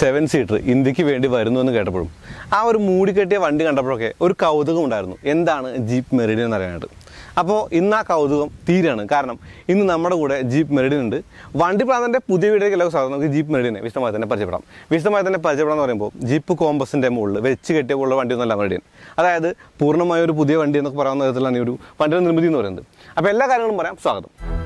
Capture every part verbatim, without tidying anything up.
Seven seater ഇന്ത്യക്ക് വേണ്ടി വരുന്നു എന്ന് കേട്ടപ്പോഴും ആ ഒരു മൂടിക്കെട്ടിയ വണ്ടി കണ്ടപ്പോഴൊക്കെ ഒരു കൗതുകം ഉണ്ടായിരുന്നു. എന്താണ് ജീപ്പ് മെറിഡിയൻ എന്ന് അറിയാനായിട്ട്. അപ്പോൾ ഇന്ന് ആ കൗതുകം തീരെയാണ്. കാരണം ഇന്ന് നമ്മുടെ കൂടെ ജീപ്പ് മെറിഡിയൻ ഉണ്ട്. വണ്ടി പ്രാന്തൻ്റെ പുതിയ വീഡിയോയ്ക്ക് എല്ലാവർക്കും സ്വാഗതം. നമുക്ക് ജീപ്പ് മെറിഡിയനെ വിശദമായി തന്നെ പരിചയപ്പെടാം. വിശദമായി തന്നെ പരിചയപ്പെടാം എന്ന് പറയുമ്പോൾ ജീപ്പ് കോമ്പസിൻ്റെ മുകളിൽ വെച്ച് കെട്ടിയ ഉള്ള വണ്ടിയൊന്നുമല്ല മെറിഡിയൻ. അതായത് പൂർണ്ണമായ ഒരു പുതിയ വണ്ടി എന്നൊക്കെ പറയാവുന്ന വിധത്തിലാണ് ഈ ഒരു വണ്ടിയുടെ നിർമ്മിതി എന്ന് പറയുന്നത്. അപ്പോൾ എല്ലാ കാര്യങ്ങളും പറയാം. സ്വാഗതം.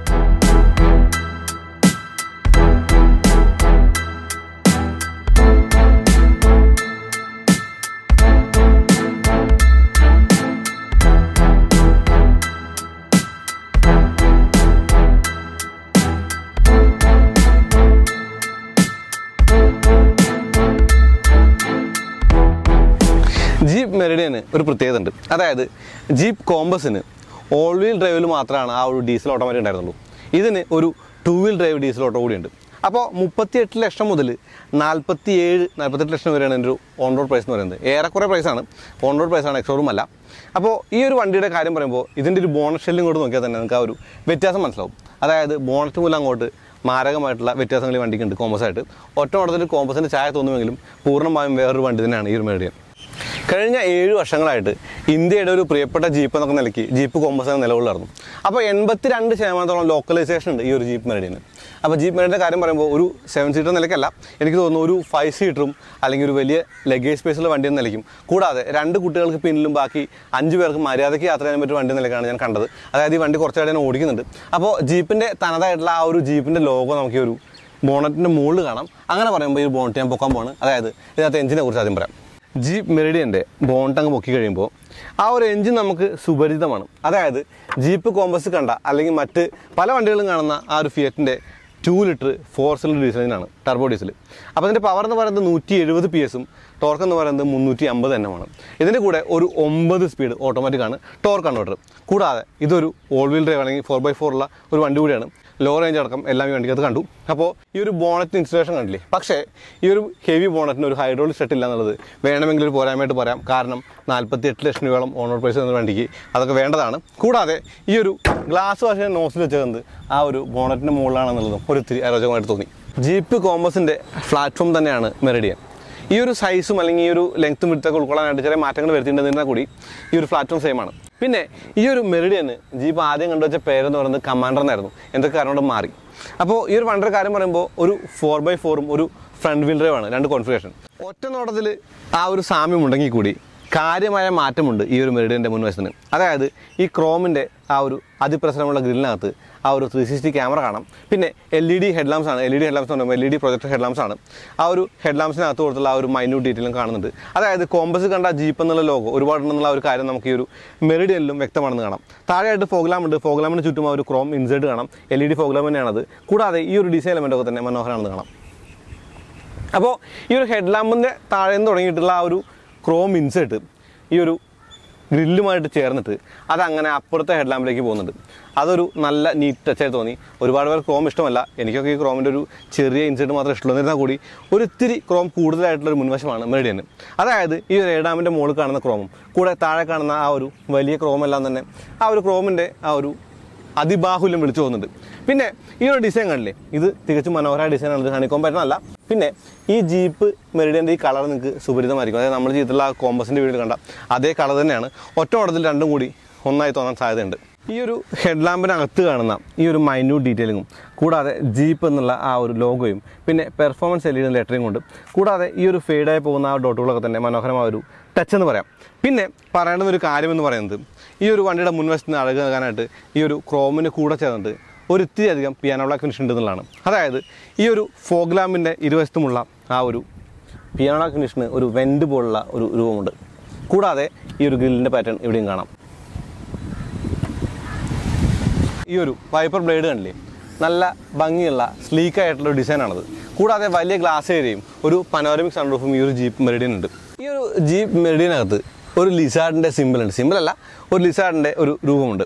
ജീപ്പ് മെറിഡിയന് ഒരു പ്രത്യേകത ഉണ്ട്. അതായത് ജീപ്പ് കോമ്പസിന് ഓൾ വീൽ ഡ്രൈവിൽ മാത്രമാണ് ആ ഒരു ഡീസൽ ഓട്ടോമാറ്റിക് ഉണ്ടായിരുന്നുള്ളൂ. ഇതിന് ഒരു two wheel drive diesel auto കൂടിയുണ്ട്. അപ്പോൾ മുപ്പത്തിയെട്ട് ലക്ഷം മുതൽ നാൽപ്പത്തി ഏഴ് നാൽപ്പത്തെട്ട് ലക്ഷം വരെയാണ് എൻ്റെ ഒരു ഓൺ റോഡ് പ്രൈസ് എന്ന് പറയുന്നത്. ഏറെക്കുറെ പ്രൈസാണ്, ഓൺ റോഡ് പ്രൈസാണ്, എക്സ്ഷോറൂം അല്ല. അപ്പോൾ ഈ ഒരു വണ്ടിയുടെ കാര്യം പറയുമ്പോൾ ഇതിൻ്റെ ഒരു ബോണറ്റ് ഷെല്ലും കൂടെ നോക്കിയാൽ തന്നെ നിങ്ങൾക്ക് ആ ഒരു വ്യത്യാസം മനസ്സിലാവും. അതായത് ബോണറ്റ് മൂലം അങ്ങോട്ട് മാരകമായിട്ടുള്ള വ്യത്യാസങ്ങൾ ഈ വണ്ടിക്കുണ്ട്. കോമ്പസായിട്ട് ഒറ്റ ഓട്ടത്തിൽ കോമ്പസിൻ്റെ ചായ തോന്നുമെങ്കിലും പൂർണ്ണമായും വേറൊരു വണ്ടി തന്നെയാണ് ഈ ഒരു മെറിഡിയൻ. കഴിഞ്ഞ ഏഴ് വർഷങ്ങളായിട്ട് ഇന്ത്യയുടെ ഒരു പ്രിയപ്പെട്ട ജീപ്പ് എന്നൊക്കെ നിലയ്ക്ക് ജീപ്പ് കോമ്പസ് എന്ന നിലവിലായിരുന്നു. അപ്പോൾ എൺപത്തി രണ്ട് ശതമാനത്തോളം ലോക്കലൈസേഷൻ ഉണ്ട് ഈ ഒരു ജീപ്പ് മെറിഡിയന്. അപ്പോൾ ജീപ്പ് മെറിഡിയൻ്റെ കാര്യം പറയുമ്പോൾ ഒരു സെവൻ സീറ്റർ നിലയ്ക്കല്ല, എനിക്ക് തോന്നുന്നു ഒരു ഫൈവ് സീറ്ററും അല്ലെങ്കിൽ ഒരു വലിയ ലഗേജ് സ്പേസുള്ള വണ്ടി എന്ന നിലയ്ക്കും, കൂടാതെ രണ്ട് കുട്ടികൾക്ക് പിന്നിലും ബാക്കി അഞ്ച് പേർക്ക് മര്യാദയ്ക്ക് യാത്ര ചെയ്യാൻ പറ്റിയ വണ്ടി എന്ന നിലയ്ക്കാണ് ഞാൻ കണ്ടത്. അതായത് ഈ വണ്ടി കുറച്ചായിട്ട് ഞാൻ ഓടിക്കുന്നുണ്ട്. അപ്പോൾ ജീപ്പിൻ്റെ തനതായിട്ടുള്ള ആ ഒരു ജീപ്പിൻ്റെ ലോഗോ നമുക്ക് ഈ ഒരു ബോണറ്റിൻ്റെ മുകളിൽ കാണാം. അങ്ങനെ പറയുമ്പോൾ ഈ ബോണറ്റ് ഞാൻ പൊക്കാൻ പോവാണ്. അതായത് ഇതിനകത്ത് എഞ്ചിനെ കുറിച്ച് ആദ്യം പറയാം. ജീപ്പ് മെറിഡിയൻ്റെ ബോണറ്റ് അങ്ങ് പൊക്കി കഴിയുമ്പോൾ ആ ഒരു എഞ്ചിൻ നമുക്ക് സുപരിചിതമാണ്. അതായത് ജീപ്പ് കോമ്പസ് കണ്ട അല്ലെങ്കിൽ മറ്റ് പല വണ്ടികളും കാണുന്ന ആ ഒരു ഫിയറ്റിൻ്റെ two litre four cylinder diesel എഞ്ചിനാണ്, ടർബോ ഡീസൽ. അപ്പോൾ ഇതിൻ്റെ പവർ എന്ന് പറയുന്നത് നൂറ്റി എഴുപത് പി എസും ടോർക്ക് എന്ന് പറയുന്നത് മുന്നൂറ്റി അമ്പത് എണ്ണമാണ്. ഇതിൻ്റെ കൂടെ ഒരു ഒമ്പത് സ്പീഡ് ഓട്ടോമാറ്റിക്കാണ് ടോർക്ക് കൺവേർട്ടർ. കൂടാതെ ഇതൊരു ഓൾ വീൽ ഡ്രൈവ് അല്ലെങ്കിൽ ഫോർ ബൈ ഫോർ ഉള്ള ഒരു വണ്ടി കൂടിയാണ്. ലോ റേഞ്ച് അടക്കം എല്ലാം ഈ വണ്ടിക്കകത്ത് കണ്ടു. അപ്പോൾ ഈ ഒരു ബോണറ്റ് ഇൻസ്റ്റലേഷൻ കണ്ടില്ലേ. പക്ഷേ ഈ ഒരു ഹെവി ബോണറ്റിന് ഒരു ഹൈഡ്രോളിക് സെറ്റ് ഇല്ല എന്നുള്ളത് വേണമെങ്കിൽ ഒരു പോരായ്മയായിട്ട് പറയാം. കാരണം നാൽപ്പത്തി എട്ട് ലക്ഷം രൂപയോളം ഓൺ റോഡ് പ്രൈസ് എന്ന വണ്ടിക്ക് അതൊക്കെ വേണ്ടതാണ്. കൂടാതെ ഈ ഒരു ഗ്ലാസ് വാഷ് നോസിൽ വെച്ചത് ആ ഒരു ബോണറ്റിൻ്റെ മുകളിലാണെന്നുള്ളതും ഒരിത്തിരി അരോചകമായിട്ട് തോന്നി. ജീപ്പ് കോമ്പസിൻ്റെ പ്ലാറ്റ്ഫോം തന്നെയാണ് മെറിഡിയൻ. ഈ ഒരു സൈസും അല്ലെങ്കിൽ ഈ ഒരു ലെങ്ത്തും വിടുത്തൊക്കെ ഉൾക്കൊള്ളാനായിട്ട് ചെറിയ മാറ്റങ്ങൾ വരുത്തിയിട്ടുണ്ടെന്നാൽ കൂടി ഈ ഒരു പ്ലാറ്റ്ഫോം സെയിം ആണ്. പിന്നെ ഈ ഒരു മെറിഡിയന് ജീപ്പ് ആദ്യം കണ്ടുവച്ച പേരെന്ന് പറയുന്നത് കമാൻഡർ എന്നായിരുന്നു. എന്തൊക്കെ കാരണം കൊണ്ട് മാറി. അപ്പോൾ ഈ ഒരു വണ്ടിയുടെ കാര്യം പറയുമ്പോൾ ഒരു ഫോർ ബൈ ഫോറും ഒരു ഫ്രണ്ട് വീൽ ഡ്രൈവ് ആണ്, രണ്ട് കോൺഫിഗറേഷൻ. ഒറ്റ നോട്ടത്തിൽ ആ ഒരു സാമ്യം ഉണ്ടെങ്കിൽ കൂടി കാര്യമായ മാറ്റമുണ്ട് ഈ ഒരു മെറിഡിയൻ്റെ മുൻവശത്തിന്. അതായത് ഈ ക്രോമിൻ്റെ ആ ഒരു അതിപ്രസരമുള്ള ഗ്രില്ലിനകത്ത് ആ ഒരു ത്രീ സിക്സ്റ്റി ക്യാമറ കാണാം. പിന്നെ L E D head lamps ആണ്. L E D head lamps എന്ന് പറയുമ്പോൾ L E D projector head lamps ആണ്. ആ ഒരു ഹെഡ് ലാംപ്സിനകത്ത് കൊടുത്തുള്ള ആ ഒരു മൈന്യൂട്ട് ഡീറ്റെയിലും കാണുന്നുണ്ട്. അതായത് കോമ്പസ് കണ്ട ജീപ്പ് എന്നുള്ള ലോഗോ ഒരുപാടുണ്ടെന്നുള്ള ഒരു കാര്യം നമുക്ക് ഈ ഒരു മെറിഡിയനിലും വ്യക്തമാണെന്ന് കാണാം. താഴെയായിട്ട് ഫോഗ്ലാം ഉണ്ട്. ഫോഗ്ലാമിന് ചുറ്റും ആ ഒരു ക്രോം ഇൻസേർട്ട് കാണാം. എൽ ഇ ഡി ഫോഗ്ലാം തന്നെയാണത്. കൂടാതെ ഈ ഒരു ഡിസൈൻ എലമെൻ്റൊക്കെ തന്നെ മനോഹരമാണെന്ന് കാണാം. അപ്പോൾ ഈ ഒരു ഹെഡ് ലാമ്പിൻ്റെ താഴെ നിന്ന് തുടങ്ങിയിട്ടുള്ള ആ ഒരു ക്രോം ഇൻസേർട്ട് ഈ ഒരു ഗ്രില്ലുമായിട്ട് ചേർന്നിട്ട് അതങ്ങനെ അപ്പുറത്തെ ഹെഡ് ലാമ്പിലേക്ക് പോകുന്നുണ്ട്. അതൊരു നല്ല നീറ്റ് ടച്ചായി തോന്നി. ഒരുപാട് പേർ ക്രോം ഇഷ്ടമല്ല. എനിക്കൊക്കെ ഈ ക്രോമിൻ്റെ ഒരു ചെറിയ ഇൻസേർട്ട് മാത്രം ഇഷ്ടമുള്ളതിരുന്നാൽ കൂടി ഒരു ഇത്തിരി ക്രോം കൂടുതലായിട്ടുള്ളൊരു മുൻവശമാണ് മെറിഡിയന്. അതായത് ഈ ഒരു റേഡാമിൻ്റെ മുകളിൽ കാണുന്ന ക്രോമും കൂടെ താഴെ കാണുന്ന ആ ഒരു വലിയ ക്രോമെല്ലാം തന്നെ ആ ഒരു ക്രോമിൻ്റെ ആ ഒരു അതിബാഹുല്യം വിളിച്ചു പോകുന്നുണ്ട്. പിന്നെ ഈ ഒരു ഡിസൈൻ കണ്ടില്ലേ, ഇത് തികച്ചും മനോഹരമായ ഡിസൈനാണ്. ഇത് ഹണിക്കോം പാറ്റേണല്ല. പിന്നെ ഈ ജീപ്പ് മെറിഡിയൻ്റെ ഈ കളർ നിങ്ങൾക്ക് സുപരിതമായിരിക്കും. അതായത് നമ്മൾ ചെയ്തിട്ടുള്ള ആ കോമ്പസിൻ്റെ വീഡിയോ കണ്ട അതേ കളർ തന്നെയാണ്. ഒറ്റ ഓട്ടത്തിൽ രണ്ടും കൂടി ഒന്നായി തോന്നാൻ സാധ്യതയുണ്ട്. ഈ ഒരു ഹെഡ് ലാമ്പിനകത്ത് കാണുന്ന ഈ ഒരു മൈന്യൂട്ട് ഡീറ്റെയിലിങ്ങും കൂടാതെ ജീപ്പ് എന്നുള്ള ആ ഒരു ലോഗോയും പിന്നെ performance L E D lettering കൊണ്ട് കൂടാതെ ഈ ഒരു ഫെയ്ഡായി പോകുന്ന ആ ഡോട്ടുകളൊക്കെ തന്നെ മനോഹരമായ ഒരു ടച്ച് എന്ന് പറയാം. പിന്നെ പറയേണ്ടുന്ന ഒരു കാര്യമെന്ന് പറയുന്നത് ഈ ഒരു വണ്ടിയുടെ മുൻവശത്ത് അഴക് നൽകാനായിട്ട് ഈ ഒരു ക്രോമിന് കൂടെ ചേർന്നിട്ട് ഒരു ഇത്തിരി അധികം പിയാനോ ബ്ലാക്ക് ഫിനിഷ് ഉണ്ട് എന്നുള്ളതാണ്. അതായത് ഈ ഒരു ഫോഗ് ലാമ്പിൻ്റെ ഇരുവശത്തുമുള്ള ആ ഒരു പിയാനോ ബ്ലാക്ക് ഫിനിഷിന് ഒരു വെൻഡ് പോലുള്ള ഒരു രൂപമുണ്ട്. കൂടാതെ ഈ ഒരു ഗ്രില്ലിൻ്റെ പാറ്റേൺ ഇവിടെയും കാണാം. ഈ ഒരു വൈപ്പർ ബ്ലേഡ് കണ്ടില്ലേ, നല്ല ഭംഗിയുള്ള സ്ലീക്കായിട്ടുള്ള ഒരു ഡിസൈനാണത്. കൂടാതെ വലിയ ഗ്ലാസ് ഏരിയയും ഒരു പനോരമിക് സൺറൂഫും ഈ ഒരു ജീപ്പ് മെറിഡിയൻ ഉണ്ട്. ഈ ഒരു ജീപ്പ് മെറിഡിയനകത്ത് ഒരു ലിസാർഡിൻ്റെ സിമ്പിൾ ഉണ്ട്. സിമ്പിളല്ല, ഒരു ലിസാർഡിൻ്റെ ഒരു രൂപമുണ്ട്.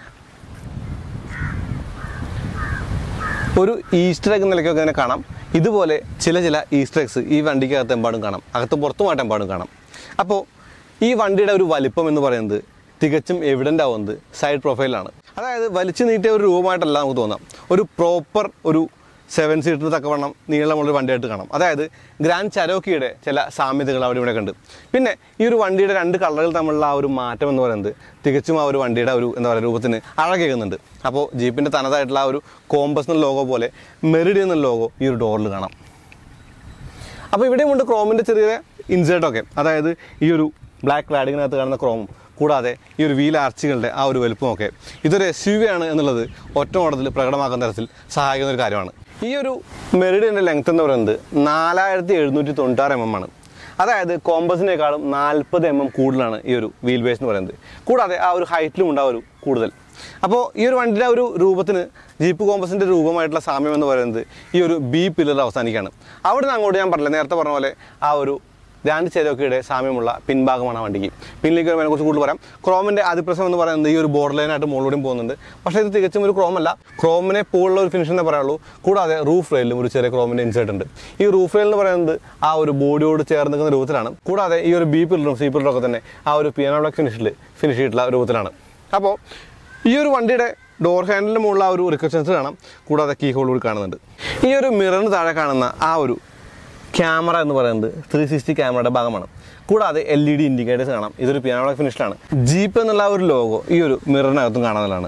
ഒരു ഈസ്റ്റർ എഗ് നിലയ്ക്കൊക്കെ തന്നെ കാണാം. ഇതുപോലെ ചില ചില ഈസ്റ്റർ എഗ്സ് ഈ വണ്ടിക്കകത്ത് എമ്പാടും കാണാം, അകത്ത് പുറത്തുമായിട്ട് എമ്പാടും കാണാം. അപ്പോൾ ഈ വണ്ടിയുടെ ഒരു വലിപ്പം എന്ന് പറയുന്നത് തികച്ചും എവിഡൻ്റ് ആവുന്നത് സൈഡ് പ്രൊഫൈലാണ്. അതായത് വലിച്ചു നീട്ടിയ ഒരു രൂപമായിട്ടല്ല നമുക്ക് തോന്നാം. ഒരു പ്രോപ്പർ ഒരു സെവൻ സീറ്റർ തക്കവണ്ണം നീളമുള്ളൊരു വണ്ടിയായിട്ട് കാണാം. അതായത് ഗ്രാൻഡ് ചെറോക്കിയുടെ ചില സാമ്യതകൾ അവിടെ ഇവിടെ ഉണ്ട്. പിന്നെ ഈ ഒരു വണ്ടിയുടെ രണ്ട് കളറുകൾ തമ്മിലുള്ള ആ ഒരു മാറ്റം എന്ന് പറയുന്നത് തികച്ചും ആ ഒരു വണ്ടിയുടെ ഒരു എന്താ പറയുക രൂപത്തിന് അഴകേകുന്നുണ്ട്. അപ്പോൾ ജീപ്പിൻ്റെ തനതായിട്ടുള്ള ആ ഒരു കോമ്പസ് എന്ന ലോഗോ പോലെ മെറിഡിയൻ എന്ന ലോഗോ ഈ ഒരു ഡോറിൽ കാണാം. അപ്പോൾ ഇവിടെയുമുണ്ട് ക്രോമിൻ്റെ ചെറിയ ഇൻസേർട്ടൊക്കെ, അതായത് ഈ ഒരു ബ്ലാക്ക് ക്ലാഡിങ്ങിനകത്ത് കാണുന്ന ക്രോമും കൂടാതെ ഈ ഒരു വീൽ ആർച്ചുകളുടെ ആ ഒരു വലുപ്പമൊക്കെ ഇതൊരു എസ് യു വി ആണ് എന്നുള്ളത് ഒറ്റ ഓട്ടത്തിൽ പ്രകടമാക്കുന്ന തരത്തിൽ സഹായിക്കുന്ന ഒരു കാര്യമാണ്. ഈ ഒരു മെറിഡിയൻ്റെ ലെങ്ത് എന്ന് പറയുന്നത് നാലായിരത്തി എഴുന്നൂറ്റി തൊണ്ണൂറ്റാറ് എം എം ആണ്. അതായത് കോമ്പസിനേക്കാളും നാൽപ്പത് എം എം കൂടുതലാണ് ഈ ഒരു വീൽ ബേസ് എന്ന് പറയുന്നത്. കൂടാതെ ആ ഒരു ഹൈറ്റിലും ഉണ്ടാവും ഒരു കൂടുതൽ. അപ്പോൾ ഈ ഒരു വണ്ടിയുടെ ഒരു രൂപത്തിന് ജീപ്പ് കോമ്പസിൻ്റെ രൂപമായിട്ടുള്ള സാമ്യം എന്ന് പറയുന്നത് ഈ ഒരു ബി പില്ലർ അവസാനിക്കുകയാണ്. അവിടെ നിന്ന് അങ്ങോട്ട് ഞാൻ പറഞ്ഞില്ല, നേരത്തെ പറഞ്ഞ പോലെ ആ ഒരു ഗ്രാൻഡ് ചെറോക്കിയുടെ സാമ്യമുള്ള പിൻഭാഗമാണ് ആ വണ്ടിക്ക്. പിന്നിലേക്ക് വരുമ്പോൾ അതിനെക്കുറിച്ച് കൂടുതൽ പറയാം. ക്രോമിൻ്റെ ആദിപ്രസം എന്ന് പറയുന്നത് ഈ ഒരു ബോർഡർ ലൈനായിട്ട് മുകളിലൂടെയും പോകുന്നുണ്ട്. പക്ഷേ ഇത് തികച്ചും ഒരു ക്രോമല്ല, ക്രോമിനെ പോലുള്ള ഒരു ഫിനിഷ് എന്നേ പറയുള്ളൂ. കൂടാതെ റൂഫ് റെയിലും ഒരു ചെറിയ ക്രോമിൻ്റെ ഇൻസേർട്ട് ഉണ്ട്. ഈ റൂഫ് റെയിൽ എന്ന് പറയുന്നത് ആ ഒരു ബോഡിയോട് ചേർന്ന് നിൽക്കുന്ന രൂപത്തിലാണ്. കൂടാതെ ഈ ഒരു ബി പില്ലറും സി പില്ലറും ഒക്കെ തന്നെ ആ ഒരു പിയാനോ ബ്ലാക്ക് ഫിനിഷിൽ ഫിനിഷ് ചെയ്തിട്ടുള്ള രൂപത്തിലാണ്. അപ്പോൾ ഈ ഒരു വണ്ടിയുടെ ഡോർ ഹാൻഡിലിന് മുകളിൽ ആ ഒരു റിക്കഷൻസ് കാണാം. കൂടാതെ കീ ഹോൾ കൂടി കാണുന്നുണ്ട്. ഈ ഒരു മിററിന് താഴെ കാണുന്ന ആ ഒരു ക്യാമറ എന്ന് പറയുന്നത് ത്രീ സിക്സ്റ്റി ക്യാമറയുടെ ഭാഗമാണ്. കൂടാതെ എൽ ഇ ഡി ഇൻഡിക്കേറ്റേഴ്സ് കാണാം. ഇതൊരു പിയാനോ ബ്ലാക്ക് ഫിനിഷിലാണ്. ജീപ്പ് എന്നുള്ള ഒരു ലോഗോ ഈ ഒരു മിററിനകത്തും കാണുന്നതാണ്.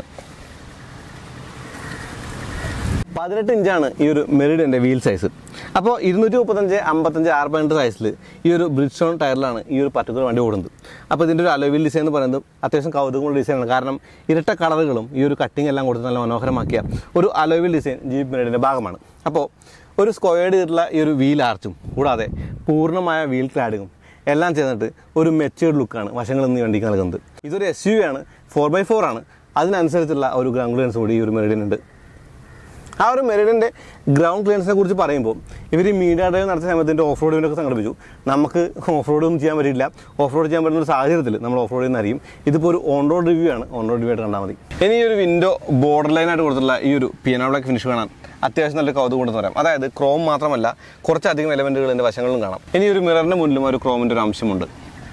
പതിനെട്ട് ഇഞ്ചാണ് ഈ ഒരു മെറിഡിയൻ്റെ വീൽ സൈസ്. അപ്പോൾ ഇരുന്നൂറ്റി മുപ്പത്തഞ്ച് അമ്പത്തഞ്ച് ആറ് പതിനെട്ട് സൈസിൽ ഈ ഒരു ബ്രിഡ് സ്റ്റോൺ ടയറിലാണ് ഈ ഒരു പർട്ടിക്കുലർ വണ്ടി ഓടുന്നത്. അപ്പോൾ ഇതിൻ്റെ ഒരു അലോയ് വീൽ ഡിസൈൻ എന്ന് പറയുന്നത് അത്യാവശ്യം കൗതുകമുള്ള ഡിസൈനാണ്. കാരണം ഇരട്ട കളറുകളും ഈ ഒരു കട്ടിങ് എല്ലാം കൊടുത്ത് നല്ല മനോഹരമാക്കിയ ഒരു അലോയ് വീൽ ഡിസൈൻ ജീപ്പ് മെറിഡിയൻ്റെ ഭാഗമാണ്. അപ്പോൾ ഒരു സ്ക്വയർഡ് ചെയ്തിട്ടുള്ള ഈ ഒരു വീൽ ആർച്ചും കൂടാതെ പൂർണ്ണമായ വീൽ ക്ലാഡിങ്ങും എല്ലാം ചേർന്നിട്ട് ഒരു മെച്ചേർഡ് ലുക്കാണ് വശങ്ങളിൽ നിന്ന് വണ്ടിക്ക് നൽകുന്നത്. ഇതൊരു എസ് യു വി ആണ്, ഫോർ ബൈ ഫോർ ആണ്. അതിനനുസരിച്ചുള്ള ഒരു ഗ്രൗണ്ട് ക്ലിയറൻസ് കൂടി ഈ ഒരു മെറിഡിയൻ ഉണ്ട്. ആ ഒരു മെറിഡിയൻ്റെ ഗ്രൗണ്ട് ക്ലിയറൻസിനെ കുറിച്ച് പറയുമ്പോൾ ഇവർ മീഡിയ ഡ്രൈവ് നടത്തിയ സമയത്തിൻ്റെ ഓഫ് റോഡിനൊക്കെ സംഘടിപ്പിച്ചു. നമുക്ക് ഓഫ് റോഡൊന്നും ചെയ്യാൻ പറ്റില്ല. ഓഫ് റോഡ് ചെയ്യാൻ പറ്റുന്ന ഒരു സാഹചര്യത്തിൽ നമ്മൾ ഓഫ് റോഡിൽ നിന്ന് അറിയും. ഇതിപ്പോൾ ഒരു ഓൺ റോഡ് റിവ്യൂ ആണ്, ഓൺ റോഡ് റിവ്യൂ ആയിട്ട് കണ്ടാൽ മതി. ഇനി ഈ ഒരു വിൻഡോ ബോർഡർ ലൈനായിട്ട് കൊടുത്തിട്ടുള്ള ഈ ഒരു പിയാനോ ബ്ലാക്ക് ഫിനിഷ് കാണാൻ അത്യാവശ്യം നല്ല കൗതുകം കൊണ്ടെന്ന് പറയാം. അതായത് ക്രോം മാത്രമല്ല കുറച്ചധികം എലമെൻറ്റുകൾ എൻ്റെ വശങ്ങളിലും കാണാം. ഇനി ഒരു മിററിൻ്റെ മുന്നിലും ഒരു ക്രോമിൻ്റെ ഒരു അംശമുണ്ട്.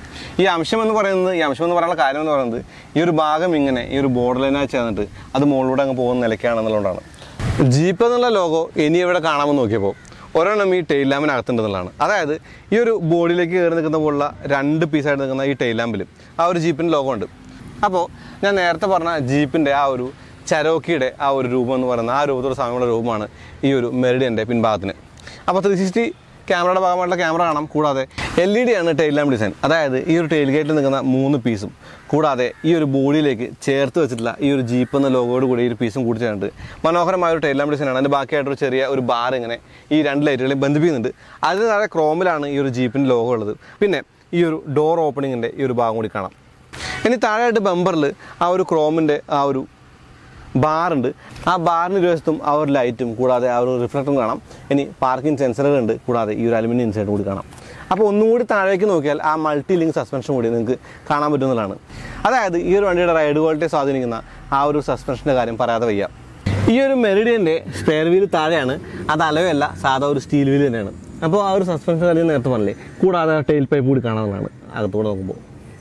ഈ അംശം എന്ന് പറയുന്നത് ഈ അംശം എന്ന് പറയാനുള്ള കാര്യം എന്ന് പറയുന്നത് ഈ ഒരു ഭാഗം ഇങ്ങനെ ഈ ഒരു ബോർഡർ ലൈനായി ചേർന്നിട്ട് അത് മുകളിലൂടെ അങ്ങ് പോകുന്ന നിലയ്ക്കാണെന്നുള്ളതാണ്. ജീപ്പ് എന്നുള്ള ലോഗോ ഇനി എവിടെ കാണാമെന്ന് നോക്കിയപ്പോൾ ഒരെണ്ണം ഈ ടെയിൽ ലാമ്പിനകത്തുണ്ടെന്നുള്ളതാണ്. അതായത് ഈ ഒരു ബോഡിയിലേക്ക് കയറി നിൽക്കുന്ന പോലുള്ള രണ്ട് പീസായിട്ട് നിൽക്കുന്ന ഈ ടെയിൽ ലാമ്പിൽ ആ ഒരു ജീപ്പിൻ്റെ ലോഗോ ഉണ്ട്. അപ്പോൾ ഞാൻ നേരത്തെ പറഞ്ഞ ജീപ്പിൻ്റെ ആ ഒരു ചെറോക്കിയുടെ ആ ഒരു രൂപം എന്ന് പറയുന്ന ആ രൂപത്തോട് സാമ്യമുള്ള രൂപമാണ് ഈ ഒരു മെറിഡിയൻ്റെ പിൻഭാഗത്തിന്. അപ്പോൾ ത്രീ സിക്സ്റ്റി ക്യാമറയുടെ ഭാഗമായിട്ടുള്ള ക്യാമറ കാണാം. കൂടാതെ എൽ ഇ ഡി ആണ് ടെയിൽ ലാമ്പ് ഡിസൈൻ. അതായത് ഈ ഒരു ടെയിൽ ഗേറ്റിൽ നിൽക്കുന്ന മൂന്ന് പീസും കൂടാതെ ഈ ഒരു ബോഡിയിലേക്ക് ചേർത്ത് വെച്ചിട്ടുള്ള ഈ ഒരു ജീപ്പ് എന്ന ലോഗോയോട് കൂടി ഈ ഒരു പീസും കൂടി ചേർന്നിട്ട് മനോഹരമായ ഒരു ടെയിൽ ലാമ്പ് ഡിസൈനാണ്. അതിൻ്റെ ബാക്കിയായിട്ടൊരു ചെറിയ ഒരു ബാർ ഇങ്ങനെ ഈ രണ്ട് ലൈറ്റുകളെയും ബന്ധിപ്പിക്കുന്നുണ്ട്. അതിന് താഴെ ക്രോമിലാണ് ഈ ഒരു ജീപ്പിൻ്റെ ലോഗോ ഉള്ളത്. പിന്നെ ഈ ഒരു ഡോർ ഓപ്പണിങ്ങിൻ്റെ ഈ ഒരു ഭാഗം കൂടി കാണാം. ഇനി താഴെയായിട്ട് ബമ്പറിൽ ആ ഒരു ക്രോമിൻ്റെ ആ ഒരു ബാറുണ്ട്. ആ ബാറിന് ഇരുവശത്തും ആ ഒരു ലൈറ്റും കൂടാതെ ആ ഒരു റിഫ്ലക്ടറും കാണാം. ഇനി പാർക്കിംഗ് സെൻസറുകളുണ്ട്. കൂടാതെ ഈ ഒരു അലുമിനിയം ഇൻസൈഡ് കൂടി കാണാം. അപ്പോൾ ഒന്നും കൂടി താഴേക്ക് നോക്കിയാൽ ആ മൾട്ടി ലിങ്ക് സസ്പെൻഷൻ കൂടി നിങ്ങൾക്ക് കാണാൻ പറ്റുന്നതാണ്. അതായത് ഈ ഒരു വണ്ടിയുടെ റൈഡ് ക്വാളിറ്റിയെ സ്വാധീനിക്കുന്ന ആ ഒരു സസ്പെൻഷൻ്റെ കാര്യം പറയാതെ വയ്യ. ഈ ഒരു മെറിഡിയൻ്റെ സ്പെയർ വീൽ താഴെയാണ്. അത് അലോയല്ല, സാധാ ഒരു സ്റ്റീൽ വീൽ തന്നെയാണ്. അപ്പോൾ ആ ഒരു സസ്പെൻഷൻ കാര്യം നേരത്തെ പറഞ്ഞില്ലേ. കൂടാതെ ടെയിൽ പൈപ്പ് കൂടി കാണാവുന്നതാണ് അകത്തോടെ നോക്കുമ്പോൾ.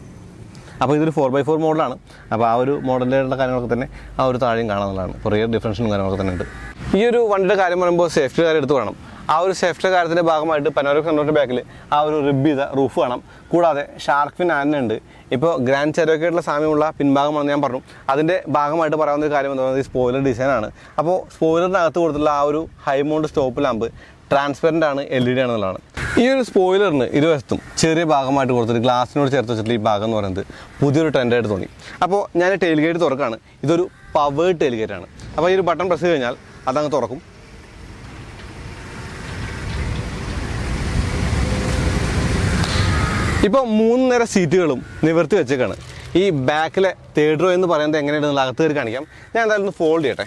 അപ്പോൾ ഇതൊരു ഫോർ ബൈ ഫോർ മോഡലാണ്. അപ്പോൾ ആ ഒരു മോഡലിലുള്ള കാര്യങ്ങളൊക്കെ തന്നെ ആ ഒരു താഴെയും കാണാവുന്നതാണ്. കുറേ ഡിഫറൻഷനും കാര്യങ്ങളൊക്കെ തന്നെ ഉണ്ട്. ഈ ഒരു വണ്ടിയുടെ കാര്യം പറയുമ്പോൾ സേഫ്റ്റി കാര്യം എടുത്ത് വേണം. ആ ഒരു സേഫ്റ്റി കാര്യത്തിൻ്റെ ഭാഗമായിട്ട് പനോരമിക് സൺറൂഫിൻ്റെ ബാക്കിൽ ആ ഒരു റിബ് ചെയ്ത റൂഫ് കാണാം. കൂടാതെ ഷാർക്ക് ഫിൻ ആന ഉണ്ട്. ഇപ്പോൾ ഗ്രാൻഡ് ചെറോക്കിയായിട്ടുള്ള സാമ്യമുള്ള പിൻഭാഗമാണെന്ന് ഞാൻ പറഞ്ഞു. അതിൻ്റെ ഭാഗമായിട്ട് പറയാവുന്ന ഒരു കാര്യം എന്ന് പറയുന്നത് ഈ സ്പോയിലർ ഡിസൈനാണ്. അപ്പോൾ സ്പോയിലറിനകത്ത് കൊടുത്തുള്ള ആ ഒരു high mount stop lamp transparent ആണ്, എൽ ഇ ഡി ആണെന്നുള്ളതാണ്. ഈ ഒരു സ്പോയിലറിന് ഇരുവശത്തും ചെറിയ ഭാഗമായിട്ട് കൊടുത്തിട്ട് ഗ്ലാസിനോട് ചേർത്ത് വെച്ചിട്ടുള്ള ഈ ഭാഗം എന്ന് പറയുന്നത് പുതിയൊരു ട്രെൻഡായിട്ട് തോന്നി. അപ്പോൾ ഞാൻ ടെയിൽ ഗേറ്റ് തുറക്കാണ്. ഇതൊരു പവേർഡ് ടെയിൽ ഗേറ്റാണ്. അപ്പോൾ ഈ ഒരു ബട്ടൺ പ്രസ് ചെയ്ത് കഴിഞ്ഞാൽ അതങ്ങ് തുറക്കും. ഇപ്പോൾ മൂന്ന് നേരം സീറ്റുകളും നിവർത്തി വെച്ചേക്കാണ്. ഈ ബാക്കിലെ തേർഡ് റോ എന്ന് പറയുന്നത് എങ്ങനെയാണെന്നുള്ള അകത്ത് കയറി കാണിക്കാം. ഞാൻ എന്തായാലും ഒന്ന് ഫോൾഡ് ചെയ്യട്ടെ.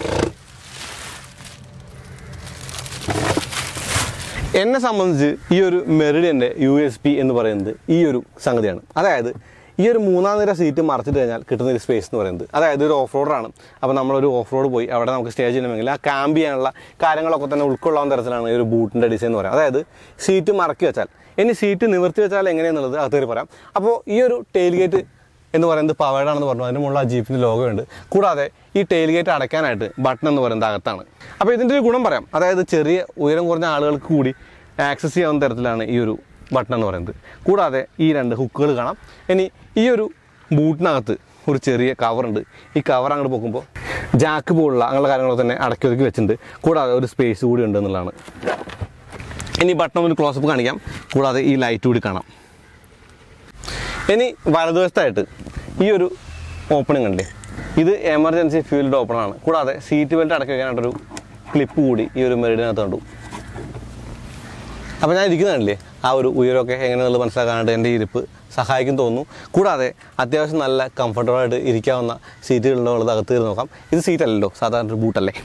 എന്നെ സംബന്ധിച്ച് ഈ ഒരു മെറിഡിയൻ്റെ യു എസ് പി എന്ന് പറയുന്നത് ഈ ഒരു സംഗതിയാണ്. അതായത് ഈ ഒരു മൂന്നാം നിര സീറ്റ് മറച്ചിട്ട് കഴിഞ്ഞാൽ കിട്ടുന്ന ഒരു സ്പേസ് എന്ന് പറയുന്നത്, അതായത് ഒരു ഓഫ് റോഡാണ്. അപ്പോൾ നമ്മളൊരു ഓഫ് റോഡ് പോയി അവിടെ നമുക്ക് സ്റ്റേ ചെയ്യണമെങ്കിൽ ആ ക്യാമ്പ് ചെയ്യാനുള്ള കാര്യങ്ങളൊക്കെ തന്നെ ഉൾക്കൊള്ളാവുന്ന തരത്തിലാണ് ഈ ഒരു ബൂട്ടിൻ്റെ ഡിസൈൻ എന്ന് പറയുന്നത്. അതായത് സീറ്റ് മറക്കി വെച്ചാൽ, ഇനി സീറ്റ് നിവർത്തി വെച്ചാൽ എങ്ങനെയാണെന്നുള്ളത് അകത്ത് പറയാം. അപ്പോൾ ഈ ഒരു ടെയിൽ ഗേറ്റ് എന്ന് പറയുന്നത് പവേർഡ് ആണെന്ന് പറഞ്ഞു. അതിന് മുകളിൽ ആ ജീപ്പിൻ്റെ ലോഗോ ഉണ്ട്. കൂടാതെ ഈ ടെയിൽ ഗേറ്റ് അടയ്ക്കാനായിട്ട് ബട്ടൺ എന്ന് പറയുന്നത് അകത്താണ്. അപ്പോൾ ഇതിൻ്റെ ഒരു ഗുണം പറയാം. അതായത് ചെറിയ ഉയരം കുറഞ്ഞ ആളുകൾക്ക് കൂടി ആക്സസ് ചെയ്യാവുന്ന തരത്തിലാണ് ഈ ഒരു ബട്ടൺ എന്ന് പറയുന്നത്. കൂടാതെ ഈ രണ്ട് ഹുക്കുകൾ കാണാം. ഇനി ഈ ഒരു ബൂട്ടിനകത്ത് ഒരു ചെറിയ കവറുണ്ട്. ഈ കവർ അങ്ങോട്ട് പൊക്കുമ്പോൾ ജാക്ക് പോലുള്ള അങ്ങനെയുള്ള കാര്യങ്ങളൊക്കെ തന്നെ അടക്കി ഒതുക്കി വെച്ചിട്ടുണ്ട്. കൂടാതെ ഒരു സ്പേസ് കൂടി ഉണ്ട് എന്നുള്ളതാണ്. ഇനി ബട്ടൺ ഒരു ക്ലോസപ്പ് കാണിക്കാം. കൂടാതെ ഈ ലൈറ്റ് കൂടി കാണാം. ഇനി വലതുവശത്തായിട്ട് ഈ ഒരു ഓപ്പണിംഗ് ഉണ്ട്. ഇത് എമർജൻസി ഫ്യൂൽഡ് ഓപ്പണാണ്. കൂടാതെ സീറ്റ് ബെൽറ്റ് അടക്കി വയ്ക്കാനായിട്ടൊരു ക്ലിപ്പ് കൂടി ഈ ഒരു മെറിഡിനകത്ത് കണ്ടു. അപ്പോൾ ഞാൻ ഇരിക്കുന്നതല്ലേ ആ ഒരു ഉയരമൊക്കെ എങ്ങനെയുള്ളത് മനസ്സിലാക്കാനായിട്ട് എൻ്റെ ഇരിപ്പ് സഹായിക്കും തോന്നുന്നു. കൂടാതെ അത്യാവശ്യം നല്ല കംഫർട്ടബിളായിട്ട് ഇരിക്കാവുന്ന സീറ്റുകളുള്ളത് അകത്ത് കയറി നോക്കാം. ഇത് സീറ്റല്ലല്ലോ, സാധാരണ ഒരു ബൂട്ടല്ലേ.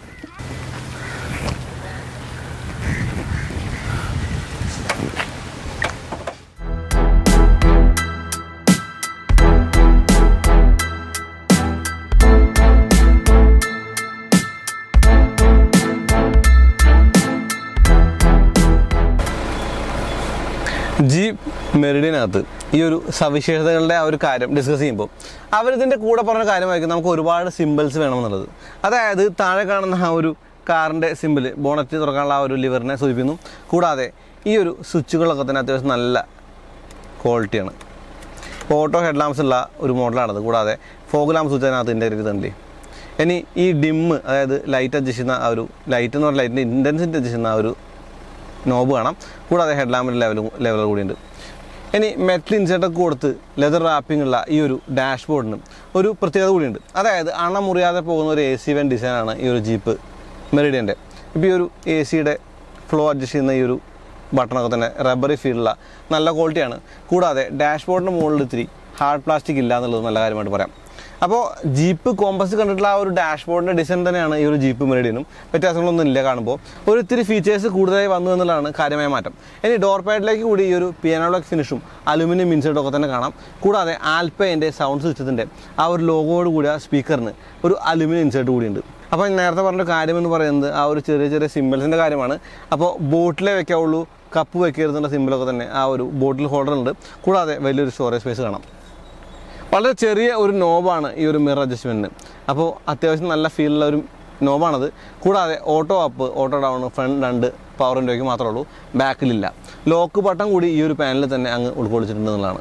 ജീപ്പ് മെറിഡിയനകത്ത് ഈ ഒരു സവിശേഷതകളുടെ ആ ഒരു കാര്യം ഡിസ്കസ് ചെയ്യുമ്പോൾ അവരിതിൻ്റെ കൂടെ പറഞ്ഞ കാര്യമായിരിക്കും നമുക്ക് ഒരുപാട് സിമ്പിൾസ് വേണമെന്നുള്ളത്. അതായത് താഴെ കാണുന്ന ആ ഒരു കാറിൻ്റെ സിമ്പിൾ ബോണറ്റ് തുറക്കാനുള്ള ആ ഒരു ലിവറിനെ സൂചിപ്പിക്കുന്നു. കൂടാതെ ഈ ഒരു സ്വിച്ചുകളൊക്കെ തന്നെ അത്യാവശ്യം നല്ല ക്വാളിറ്റിയാണ്. ഓട്ടോ ഹെഡ് ലാംപ്സ് ഉള്ള ഒരു മോഡലാണത്. കൂടാതെ ഫോഗ് ലാംപ് സ്വിച്ച് അതിനകത്ത് ഇൻ്റഗ്രേറ്റ് ചെയ്തിട്ടുണ്ട്. ഇനി ഈ ഡിമ്മ്, അതായത് ലൈറ്റ് അഡ്ജസ്റ്റ് ചെയ്യുന്ന ആ ഒരു ലൈറ്റ് എന്ന് പറഞ്ഞാൽ ലൈറ്റിൻ്റെ ഇൻറ്റൻസിറ്റി അഡ്ജസ്റ്റ് ചെയ്യുന്ന ആ ഒരു നോബ് കാണാം. കൂടാതെ ഹെഡ് ലാമ്പിൻ്റെ ലെവൽ ലെവൽ കൂടിയുണ്ട്. ഇനി മെറ്റൽ ഇൻസേർട്ടൊക്കെ കൊടുത്ത് ലെതർ റാപ്പിംഗ് ഉള്ള ഈ ഒരു ഡാഷ്ബോർഡിന് ഒരു പ്രത്യേകത കൂടിയുണ്ട്. അതായത് അണ മുറിയാതെ പോകുന്ന ഒരു എ സി വെൻ ഡിസൈനാണ് ഈ ഒരു ജീപ്പ് മെറിഡിയൻ്റെ. ഇപ്പോൾ ഈ ഒരു എ സിയുടെ ഫ്ലോ അഡ്ജസ്റ്റ് ചെയ്യുന്ന ഈ ഒരു ബട്ടണൊക്കെ തന്നെ റബ്ബറി ഫീലുള്ള നല്ല ക്വാളിറ്റിയാണ്. കൂടാതെ ഡാഷ്ബോർഡിൻ്റെ മുകളിൽ ഇത്തിരി ഹാർഡ് പ്ലാസ്റ്റിക് ഇല്ല എന്നുള്ളത് നല്ല കാര്യമായിട്ട് പറയാം. അപ്പോൾ ജീപ്പ് കോമ്പസ് കണ്ടിട്ടുള്ള ആ ഒരു ഡാഷ്ബോർഡിൻ്റെ ഡിസൈൻ തന്നെയാണ് ഈ ഒരു ജീപ്പ് മെറിഡിയനും. വ്യത്യാസങ്ങളൊന്നും ഇല്ല കാണുമ്പോൾ. ഒരു ഇത്തിരി ഫീച്ചേഴ്സ് കൂടുതലായി വന്നു എന്നുള്ളതാണ് കാര്യമായ മാറ്റം. ഇനി ഡോർ പാഡിലേക്ക് കൂടി ഈ ഒരു പിയാനോ ബ്ലാക്ക് ഫിനിഷും അലുമിനിയം ഇൻസേർട്ടും ഒക്കെ തന്നെ കാണാം. കൂടാതെ ആൽപ്പൈൻ്റെ സൗണ്ട് സിസ്റ്റത്തിൻ്റെ ആ ഒരു ലോഗോയോട് കൂടി ആ സ്പീക്കറിന് ഒരു അലുമിനിയം ഇൻസേർട്ട് കൂടിയുണ്ട്. അപ്പോൾ നേരത്തെ പറഞ്ഞ കാര്യം എന്ന് പറയുന്നത് ആ ഒരു ചെറിയ ചെറിയ സിമ്പിൾസിൻ്റെ കാര്യമാണ്. അപ്പോൾ ബോട്ടിലേ വെക്കാവുള്ളൂ, കപ്പ് വെക്കരുന്നുള്ള സിമ്പിളൊക്കെ തന്നെ ആ ഒരു ബോട്ടിൽ ഹോൾഡറുണ്ട്. കൂടാതെ വലിയൊരു സ്റ്റോറേജ് സ്പേസ് കാണാം. വളരെ ചെറിയ ഒരു നോബാണ് ഈ ഒരു മിറർ അഡ്ജസ്റ്റ്മെൻറ്റിന്. അപ്പോൾ അത്യാവശ്യം നല്ല ഫീലുള്ള ഒരു നോബാണത്. കൂടാതെ auto up, auto down, front രണ്ട് പവർ വിൻഡോയ്ക്ക് മാത്രമേ ഉള്ളൂ, ബാക്കിലില്ല. ലോക്ക് ബട്ടൺ കൂടി ഈ ഒരു പാനലിൽ തന്നെ അങ്ങ് ഉൾക്കൊള്ളിച്ചിട്ടുണ്ടെന്നുള്ളതാണ്.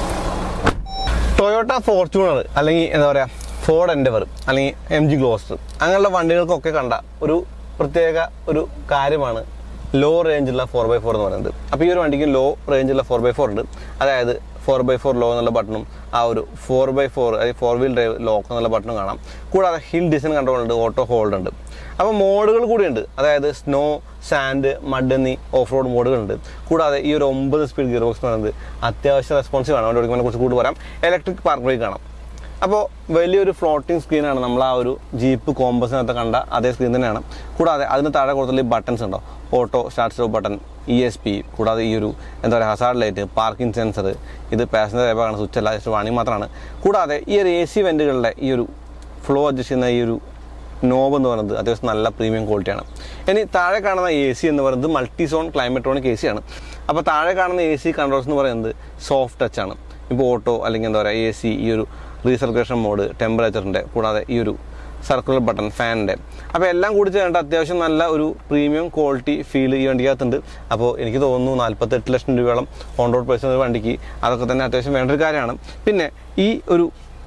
ടൊയോട്ട ഫോർച്യൂണർ അല്ലെങ്കിൽ എന്താ പറയുക ഫോർഡ് എൻഡവർ അല്ലെങ്കിൽ എം ജി ഗ്ലോസ്റ്റർ അങ്ങനെയുള്ള വണ്ടികൾക്കൊക്കെ കണ്ട ഒരു പ്രത്യേക ഒരു കാര്യമാണ് ലോ റേഞ്ചുള്ള ഫോർ ബൈ ഫോർ എന്ന് പറയുന്നത്. അപ്പോൾ ഈ ഒരു വണ്ടിക്ക് ലോ റേഞ്ചുള്ള ഫോർ ബൈ ഫോർ ഉണ്ട്. അതായത് ഫോർ ബൈ ഫോർ ലോ എന്നുള്ള ബട്ടണും ആ ഒരു ഫോർ ബൈ ഫോർ അതായത് ഫോർ വീൽ ഡ്രൈവ് ലോക്ക് എന്നുള്ള ബട്ടണും കാണാം. കൂടാതെ ഹിൽ ഡിസൈൻ കൺട്രോൾ ഉണ്ട്, ഓട്ടോ ഹോൾഡ് ഉണ്ട്. അപ്പോൾ മോഡുകൾ കൂടിയുണ്ട്. അതായത് സ്നോ, സാൻഡ്, മഡ് എന്നീ ഓഫ് റോഡ് മോഡുകളുണ്ട്. കൂടാതെ ഈ ഒരു ഒമ്പത് സ്പീഡ് ഗിയർ ബോക്സ് എന്ന് പറയുന്നത് അത്യാവശ്യം റെസ്പോൺസീവ് ആണ്. അവിടെ കുറിച്ച് കൂടുതൽ പറയാം. ഇലക്ട്രിക് പാർക്ക് ബ്രേക്ക് കാണാം. അപ്പോൾ വലിയൊരു ഫ്ലോട്ടിംഗ് സ്ക്രീനാണ് നമ്മൾ ആ ഒരു ജീപ്പ് കോമ്പസിനകത്ത് കണ്ട അതേ സ്ക്രീൻ തന്നെയാണ്. കൂടാതെ അതിന് താഴെ കൊടുത്തുള്ള ബട്ടൺസ് ഉണ്ടോ, auto start stop button, E S P, കൂടാതെ ഈ ഒരു എന്താ പറയുക ഹസാർഡ് ലൈറ്റ്, പാർക്കിംഗ് സെൻസർ, ഇത് പാസഞ്ചർ ഏപ്പാണ്, സ്വിച്ച് അല്ല, ജസ്റ്റ് വാണിംഗ് മാത്രമാണ്. കൂടാതെ ഈ ഒരു എ സി വെൻറ്റുകളുടെ ഈ ഒരു ഫ്ലോ അഡ്ജസ്റ്റ് ചെയ്യുന്ന ഈ ഒരു നോബ് എന്ന് പറയുന്നത് അത്യാവശ്യം നല്ല പ്രീമിയം ക്വാളിറ്റിയാണ്. ഇനി താഴെ കാണുന്ന എ സി എന്ന് പറയുന്നത് multi zone Climatronic A C ആണ്. അപ്പോൾ താഴെ കാണുന്ന എ സി കൺട്രോൾസ് എന്ന് പറയുന്നത് സോഫ്റ്റ് ടച്ച് ആണ്. ഇപ്പോൾ ഓട്ടോ അല്ലെങ്കിൽ എന്താ പറയുക എ സി, ഈ ഒരു റീസർക്കുലേഷൻ മോഡ്, ടെമ്പറേച്ചറിൻ്റെ, കൂടാതെ ഈ ഒരു സർക്കുലർ ബട്ടൺ, ഫാനിൻ്റെ, അപ്പോൾ എല്ലാം കൂടി ചേർന്നിട്ട് അത്യാവശ്യം നല്ല ഒരു പ്രീമിയം ക്വാളിറ്റി ഫീൽ ഈ വണ്ടിക്കകത്തുണ്ട്. അപ്പോൾ എനിക്ക് തോന്നുന്നു നാൽപ്പത്തെട്ട് ലക്ഷം രൂപയോളം ഓൺ റോഡ് പ്രൈസ് ഒരു വണ്ടിക്ക് അതൊക്കെ തന്നെ അത്യാവശ്യം വേണ്ട ഒരു കാര്യമാണ്. പിന്നെ ഈ ഒരു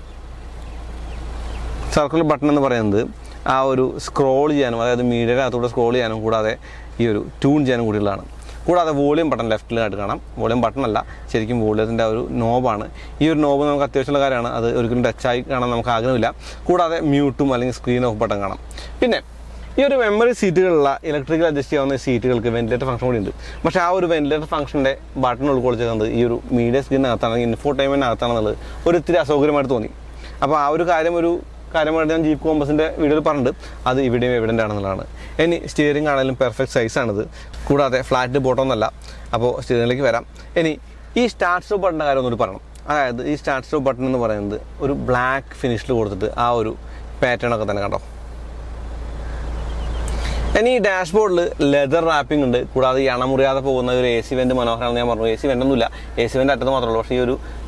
സർക്കുലർ ബട്ടൺ എന്ന് പറയുന്നത് ആ ഒരു സ്ക്രോൾ ചെയ്യാനും, അതായത് മീഡിയയുടെ അകത്തൂടെ സ്ക്രോൾ ചെയ്യാനും, കൂടാതെ ഈ ഒരു ട്യൂൺ ചെയ്യാനും കൂടിയുള്ളതാണ്. കൂടാതെ വോളിയം ബട്ടൺ ലെഫ്റ്റിലായിട്ട് കാണാം. വോളിയം ബട്ടൺ അല്ല, ശരിക്കും വോളിയത്തിൻ്റെ ആ ഒരു നോബാണ്. ഈ ഒരു നോബ് നമുക്ക് അത്യാവശ്യമുള്ള കാര്യമാണ്. അത് ഒരിക്കലും ടച്ചായി കാണാൻ നമുക്ക് ആഗ്രഹമില്ല. കൂടാതെ മ്യൂട്ടും അല്ലെങ്കിൽ സ്ക്രീൻ ഓഫ് ബട്ടൺ കാണാം. പിന്നെ ഈ ഒരു മെമ്മറി സീറ്റുകളുള്ള ഇലക്ട്രിക്കൽ അഡ്ജസ്റ്റ് ചെയ്യാവുന്ന സീറ്റുകൾക്ക് വെന്റിലേറ്റർ ഫംഗ്ഷൻ കൂടി ഉണ്ട്. പക്ഷേ ആ ഒരു വെന്റിലേറ്റർ ഫംഗ്ഷൻ്റെ ബട്ടൺ ഉൾക്കൊള്ളിച്ചത് ഈ ഒരു മീഡിയ സ്ക്രീനകത്താണ്, ഇൻഫോർടൈൻമെൻറ്റിനകത്താണെന്നുള്ളത് ഒരു ഇത്തിരി അസൗകര്യമായിട്ട് തോന്നി. അപ്പോൾ ആ ഒരു കാര്യം ഒരു കാര്യമായിട്ട് ഞാൻ ജീപ്പ് കോമ്പസിൻ്റെ വീഡിയോയിൽ പറഞ്ഞിട്ട് അത് ഇവിടെയും എവിഡൻ്റ് ആണെന്നുള്ളതാണ്. ഇനി സ്റ്റിയറിംഗ് ആണെങ്കിലും പെർഫെക്റ്റ് സൈസാണിത്. കൂടാതെ ഫ്ലാറ്റ് ബോട്ടമൊന്നുമല്ല. അപ്പോൾ സ്റ്റിയറിംഗിലേക്ക് വരാം. ഇനി ഈ സ്റ്റാർട്ട് സ്റ്റോപ്പ് ബട്ടൻ്റെ കാര്യം ഒന്നുകൂടി പറയണം. അതായത് ഈ സ്റ്റാർട്ട് സ്റ്റോപ്പ് ബട്ടൺ എന്ന് പറയുന്നത് ഒരു ബ്ലാക്ക് ഫിനിഷിൽ കൊടുത്തിട്ട് ആ ഒരു പാറ്റേൺ ഒക്കെ തന്നെ കണ്ടോ. ഇനി ഈ ഡാഷ്ബോർഡിൽ ലെതർ റാപ്പിംഗ് ഉണ്ട്. കൂടാതെ ഈ അണമുറിയാതെ പോകുന്ന ഒരു എ സി വെൻ്റ് മനോഹരമാണെന്ന് ഞാൻ പറഞ്ഞു. എ സി വെൻ്റൊന്നുമില്ല, എ സി വെൻ്റ് അറ്റത്ത് മാത്രമേ ഉള്ളൂ. പക്ഷേ ഈ ഒരു